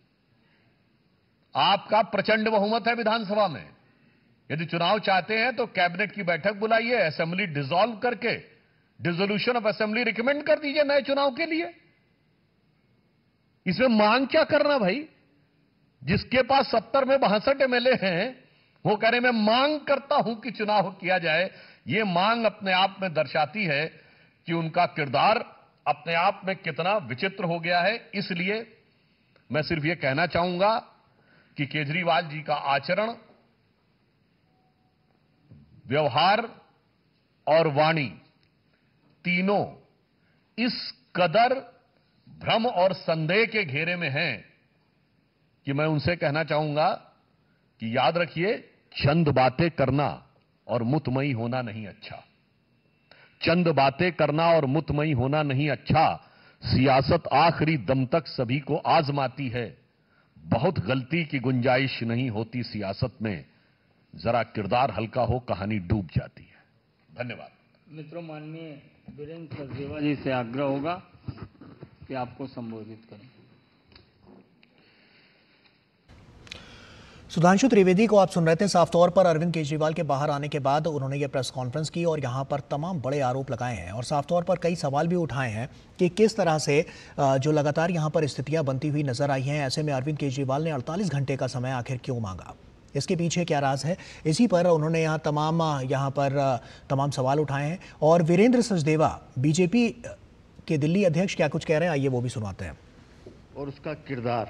[SPEAKER 7] आपका प्रचंड बहुमत है विधानसभा में। यदि चुनाव चाहते हैं तो कैबिनेट की बैठक बुलाइए, असेंबली डिसॉल्व करके डिसोल्यूशन ऑफ असेंबली रिकमेंड कर दीजिए नए चुनाव के लिए। इसमें मांग क्या करना भाई? जिसके पास सत्तर में बासठ एमएलए हैं वो कह रहे मैं मांग करता हूं कि चुनाव किया जाए। ये मांग अपने आप में दर्शाती है कि उनका किरदार अपने आप में कितना विचित्र हो गया है। इसलिए मैं सिर्फ यह कहना चाहूंगा कि केजरीवाल जी का आचरण, व्यवहार और वाणी तीनों इस कदर भ्रम और संदेह के घेरे में हैं कि मैं उनसे कहना चाहूंगा कि याद रखिए, चंद बातें करना और मुतमई होना नहीं अच्छा। चंद बातें करना और मुतमई होना नहीं अच्छा। सियासत आखिरी दम तक सभी को आजमाती है। बहुत गलती की गुंजाइश नहीं होती सियासत में। जरा किरदार हल्का हो, कहानी डूब जाती है। धन्यवाद।
[SPEAKER 8] मित्रों, माननीय वीरेंद्र सचदेवा जी से आग्रह होगा कि आपको संबोधित करें।
[SPEAKER 6] सुधांशु त्रिवेदी को आप सुन रहे थे। साफ तौर पर अरविंद केजरीवाल के बाहर आने के बाद उन्होंने ये प्रेस कॉन्फ्रेंस की और यहाँ पर तमाम बड़े आरोप लगाए हैं और साफ तौर पर कई सवाल भी उठाए हैं कि किस तरह से जो लगातार यहाँ पर स्थितियाँ बनती हुई नजर आई हैं, ऐसे में अरविंद केजरीवाल ने अड़तालीस घंटे का समय आखिर क्यों मांगा, इसके पीछे क्या राज है। इसी पर उन्होंने यहाँ तमाम यहाँ पर तमाम सवाल उठाए हैं। और वीरेंद्र सचदेवा बीजेपी के दिल्ली अध्यक्ष क्या कुछ कह रहे हैं, आइए वो भी सुनाते हैं।
[SPEAKER 8] और उसका किरदार,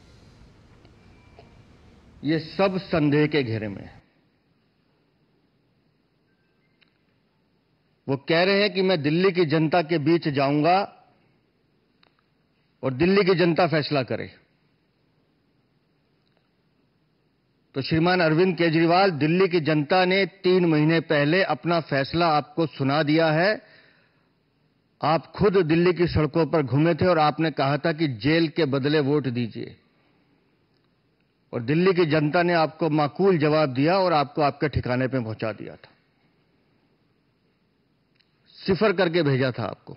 [SPEAKER 8] ये सब संदेह के घेरे में है। वो कह रहे हैं कि मैं दिल्ली की जनता के बीच जाऊंगा और दिल्ली की जनता फैसला करे। तो श्रीमान अरविंद केजरीवाल, दिल्ली की जनता ने तीन महीने पहले अपना फैसला आपको सुना दिया है।
[SPEAKER 9] आप खुद दिल्ली की सड़कों पर घूमे थे और आपने कहा था कि जेल के बदले वोट दीजिए, और दिल्ली की जनता ने आपको माकूल जवाब दिया और आपको आपके ठिकाने पे पहुंचा दिया था, सिफर करके भेजा था आपको।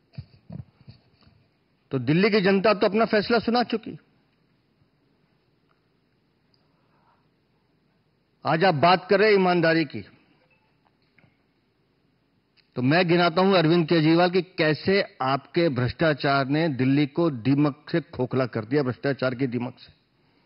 [SPEAKER 9] तो दिल्ली की जनता तो अपना फैसला सुना चुकी। आज आप बात कर रहे हैं ईमानदारी की, तो मैं गिनाता हूं अरविंद केजरीवाल की कैसे आपके भ्रष्टाचार ने दिल्ली को दीमक से खोखला कर दिया, भ्रष्टाचार की दीमक से।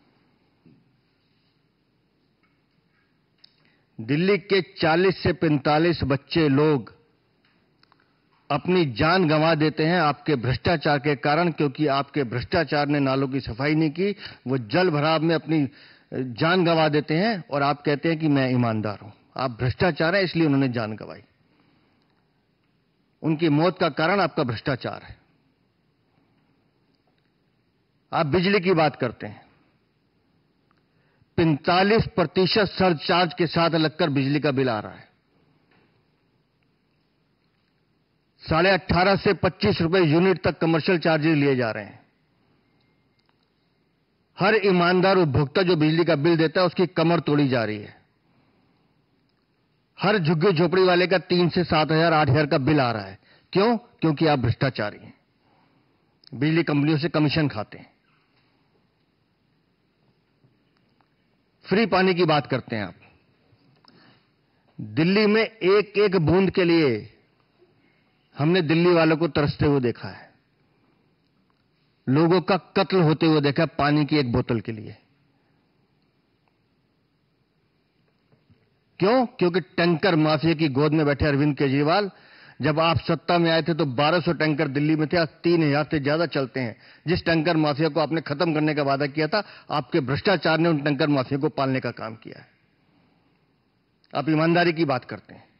[SPEAKER 9] दिल्ली के चालीस से पैंतालीस बच्चे लोग अपनी जान गंवा देते हैं आपके भ्रष्टाचार के कारण, क्योंकि आपके भ्रष्टाचार ने नालों की सफाई नहीं की। वो जल भराव में अपनी जान गंवा देते हैं और आप कहते हैं कि मैं ईमानदार हूं। आप भ्रष्टाचार है, इसलिए उन्होंने जान गंवाई। उनकी मौत का कारण आपका भ्रष्टाचार है। आप बिजली की बात करते हैं, पैंतालीस प्रतिशत सरचार्ज के साथ लगकर बिजली का बिल आ रहा है। साढ़े अट्ठारह से पच्चीस रुपए यूनिट तक कमर्शियल चार्जेस लिए जा रहे हैं। हर ईमानदार उपभोक्ता जो बिजली का बिल देता है उसकी कमर तोड़ी जा रही है। हर झुग्गी झोपड़ी वाले का तीन से सात हजार आठ हजार का बिल आ रहा है। क्यों? क्योंकि आप भ्रष्टाचारी हैं, बिजली कंपनियों से कमीशन खाते हैं। फ्री पानी की बात करते हैं आप। दिल्ली में एक एक बूंद के लिए हमने दिल्ली वालों को तरसते हुए देखा है, लोगों का कत्ल होते हुए देखा पानी की एक बोतल के लिए। क्यों? क्योंकि टैंकर माफिया की गोद में बैठे अरविंद केजरीवाल। जब आप सत्ता में आए थे तो बारह सौ टैंकर दिल्ली में थे, आज तीन हजार से ज्यादा चलते हैं। जिस टैंकर माफिया को आपने खत्म करने का वादा किया था, आपके भ्रष्टाचार ने उन टैंकर माफिया को पालने का काम किया है। आप ईमानदारी की बात करते हैं,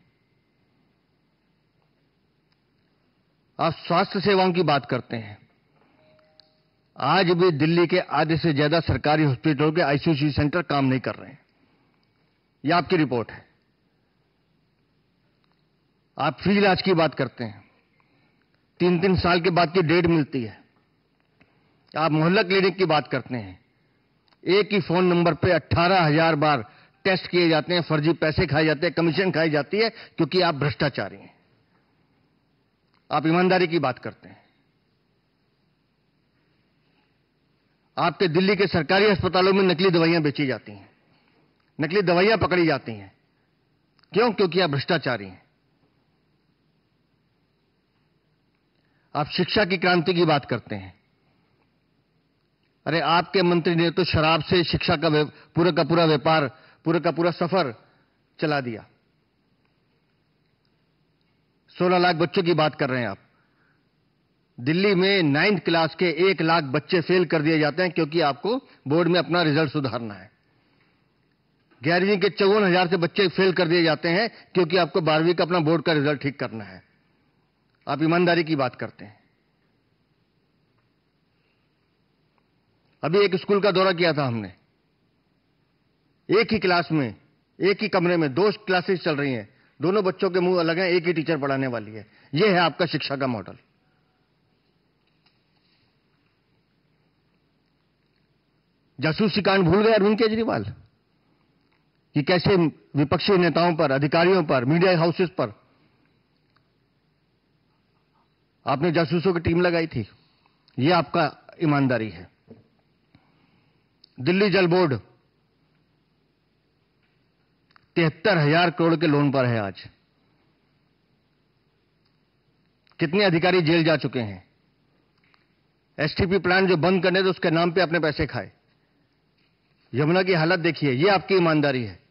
[SPEAKER 9] आप स्वास्थ्य सेवाओं की बात करते हैं। आज भी दिल्ली के आधे से ज्यादा सरकारी हॉस्पिटलों के आईसीयू सेंटर काम नहीं कर रहे हैं। यह आपकी रिपोर्ट है। आप फ्री इलाज की बात करते हैं, तीन तीन साल के बाद की डेट मिलती है। आप मोहल्ला क्लिनिक की बात करते हैं, एक ही फोन नंबर पे अट्ठारह हजार बार टेस्ट किए जाते हैं, फर्जी पैसे खाए जाते हैं, कमीशन खाई जाती है, क्योंकि आप भ्रष्टाचारी हैं। आप ईमानदारी की बात करते हैं। आपके दिल्ली के सरकारी अस्पतालों में नकली दवाइयां बेची जाती हैं, नकली दवाइयां पकड़ी जाती हैं। क्यों? क्योंकि आप भ्रष्टाचारी हैं। आप शिक्षा की क्रांति की बात करते हैं। अरे आपके मंत्री ने तो शराब से शिक्षा का पूरा का पूरा व्यापार, पूरा का पूरा सफर चला दिया। सोलह लाख बच्चों की बात कर रहे हैं आप। दिल्ली में नाइन्थ क्लास के एक लाख बच्चे फेल कर दिए जाते हैं, क्योंकि आपको बोर्ड में अपना रिजल्ट सुधारना है। ग्यारहवीं के चौवन हजार से बच्चे फेल कर दिए जाते हैं, क्योंकि आपको बारहवीं का अपना बोर्ड का रिजल्ट ठीक करना है। आप ईमानदारी की बात करते हैं। अभी एक स्कूल का दौरा किया था हमने, एक ही क्लास में, एक ही कमरे में दो क्लासेस चल रही हैं, दोनों बच्चों के मुंह अलग हैं, एक ही टीचर पढ़ाने वाली है। यह है आपका शिक्षा का मॉडल। जासूसी कांड भूल गए अरविंद केजरीवाल कि कैसे विपक्षी नेताओं पर, अधिकारियों पर, मीडिया हाउसेस पर आपने जासूसों की टीम लगाई थी। यह आपका ईमानदारी है। दिल्ली जल बोर्ड तिहत्तर हजार करोड़ के लोन पर है आज। कितने अधिकारी जेल जा चुके हैं? एसटीपी प्लांट जो बंद करने थे उसके नाम पे अपने पैसे खाए। यमुना की हालत देखिए, यह आपकी ईमानदारी है।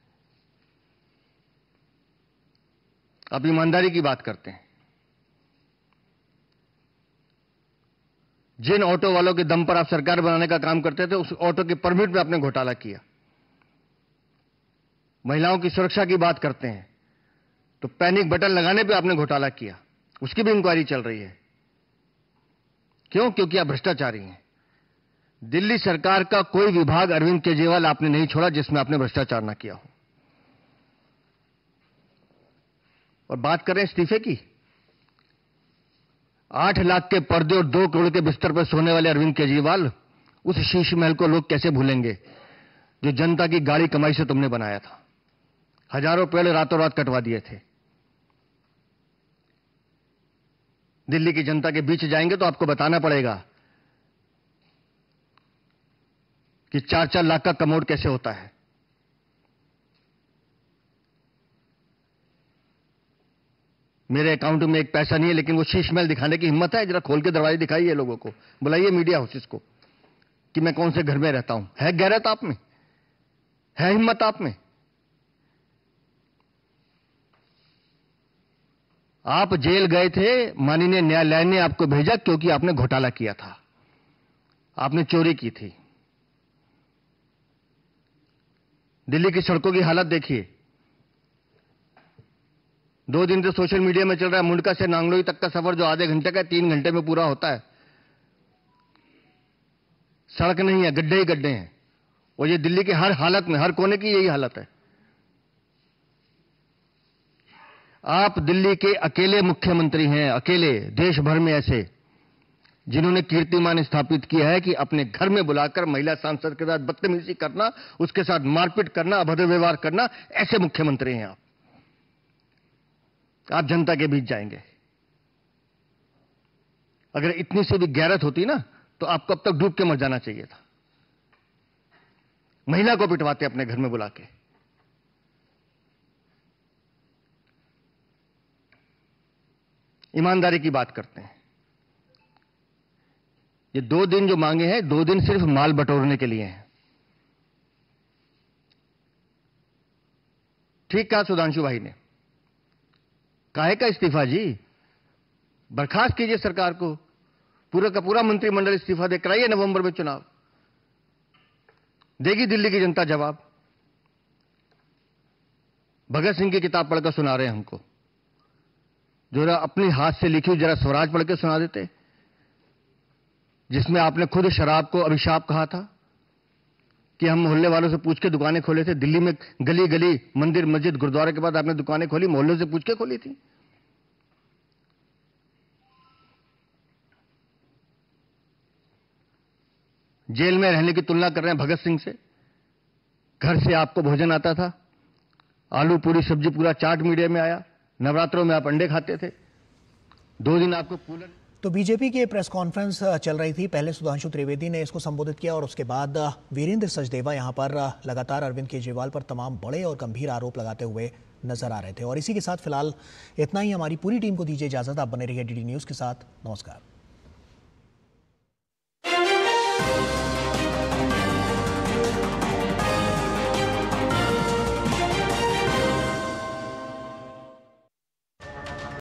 [SPEAKER 9] आप ईमानदारी की बात करते हैं। जिन ऑटो वालों के दम पर आप सरकार बनाने का काम करते थे, उस ऑटो के परमिट में आपने घोटाला किया। महिलाओं की सुरक्षा की बात करते हैं तो पैनिक बटन लगाने पे आपने घोटाला किया, उसकी भी इंक्वायरी चल रही है। क्यों? क्योंकि आप भ्रष्टाचारी हैं। दिल्ली सरकार का कोई विभाग अरविंद केजरीवाल आपने नहीं छोड़ा जिसमें आपने भ्रष्टाचार ना किया हो। और बात करें इस्तीफे की, आठ लाख के पर्दे और दो करोड़ के बिस्तर पर सोने वाले अरविंद केजरीवाल, उस शीश महल को लोग कैसे भूलेंगे जो जनता की गाड़ी कमाई से तुमने बनाया था। हजारों पेड़ रातों रात कटवा दिए थे। दिल्ली की जनता के बीच जाएंगे तो आपको बताना पड़ेगा कि चार चार लाख का कमोड कैसे होता है। मेरे अकाउंट में एक पैसा नहीं है, लेकिन वो शीश महल दिखाने की हिम्मत है। जरा खोल के दरवाजे दिखाइए लोगों को, बुलाइए मीडिया हाउसेस को कि मैं कौन से घर में रहता हूं। है गैरत आप में? है हिम्मत आप में? आप जेल गए थे, माननीय न्यायालय ने आपको भेजा क्योंकि आपने घोटाला किया था, आपने चोरी की थी। दिल्ली की सड़कों की हालत देखिए। दो दिन से सोशल मीडिया में चल रहा है मुंडका से नांगलोई तक का सफर जो आधे घंटे का तीन घंटे में पूरा होता है। सड़क नहीं है, गड्ढे ही गड्ढे हैं। और ये दिल्ली के हर हालत में, हर कोने की यही हालत है। आप दिल्ली के अकेले मुख्यमंत्री हैं, अकेले देश भर में ऐसे, जिन्होंने कीर्तिमान स्थापित किया है कि अपने घर में बुलाकर महिला सांसद के साथ बदतमीजी करना, उसके साथ मारपीट करना, अभद्र व्यवहार करना, ऐसे मुख्यमंत्री हैं आप। आप जनता के बीच जाएंगे। अगर इतनी से भी गैरत होती ना तो आपको अब तक डूब के मर जाना चाहिए था। महिला को पिटवाते अपने घर में बुला के। ईमानदारी की बात करते हैं। ये दो दिन जो मांगे हैं, दो दिन सिर्फ माल बटोरने के लिए हैं। ठीक कहा सुधांशु भाई ने, काहे का इस्तीफा जी? बर्खास्त कीजिए सरकार को, पूरा का पूरा मंत्रिमंडल इस्तीफा दे, कराइए नवंबर में चुनाव, देगी दिल्ली की जनता जवाब। भगत सिंह की किताब पढ़कर सुना रहे हैं हमको, जो अपनी हाथ से लिखी हुई जरा स्वराज पढ़ के सुना देते, जिसमें आपने खुद शराब को अभिशाप कहा था कि हम मोहल्ले वालों से पूछ के दुकानें खोले थे। दिल्ली में गली गली, मंदिर, मस्जिद, गुरुद्वारे के बाद आपने दुकानें खोली, मोहल्लों से पूछ के खोली थी। जेल में रहने की तुलना कर रहे हैं भगत सिंह से। घर से आपको भोजन आता था, आलू पूरी सब्जी पूरा चाट मीडिया में आया। नवरात्रों में आप अंडे खाते थे, दो दिन आपको कूलर।
[SPEAKER 6] तो बीजेपी की प्रेस कॉन्फ्रेंस चल रही थी। पहले सुधांशु त्रिवेदी ने इसको संबोधित किया और उसके बाद वीरेंद्र सचदेवा यहां पर लगातार अरविंद केजरीवाल पर तमाम बड़े और गंभीर आरोप लगाते हुए नजर आ रहे थे। और इसी के साथ फिलहाल इतना ही। हमारी पूरी टीम को दीजिए इजाजत। आप बने रहिए डीडी न्यूज के साथ। नमस्कार।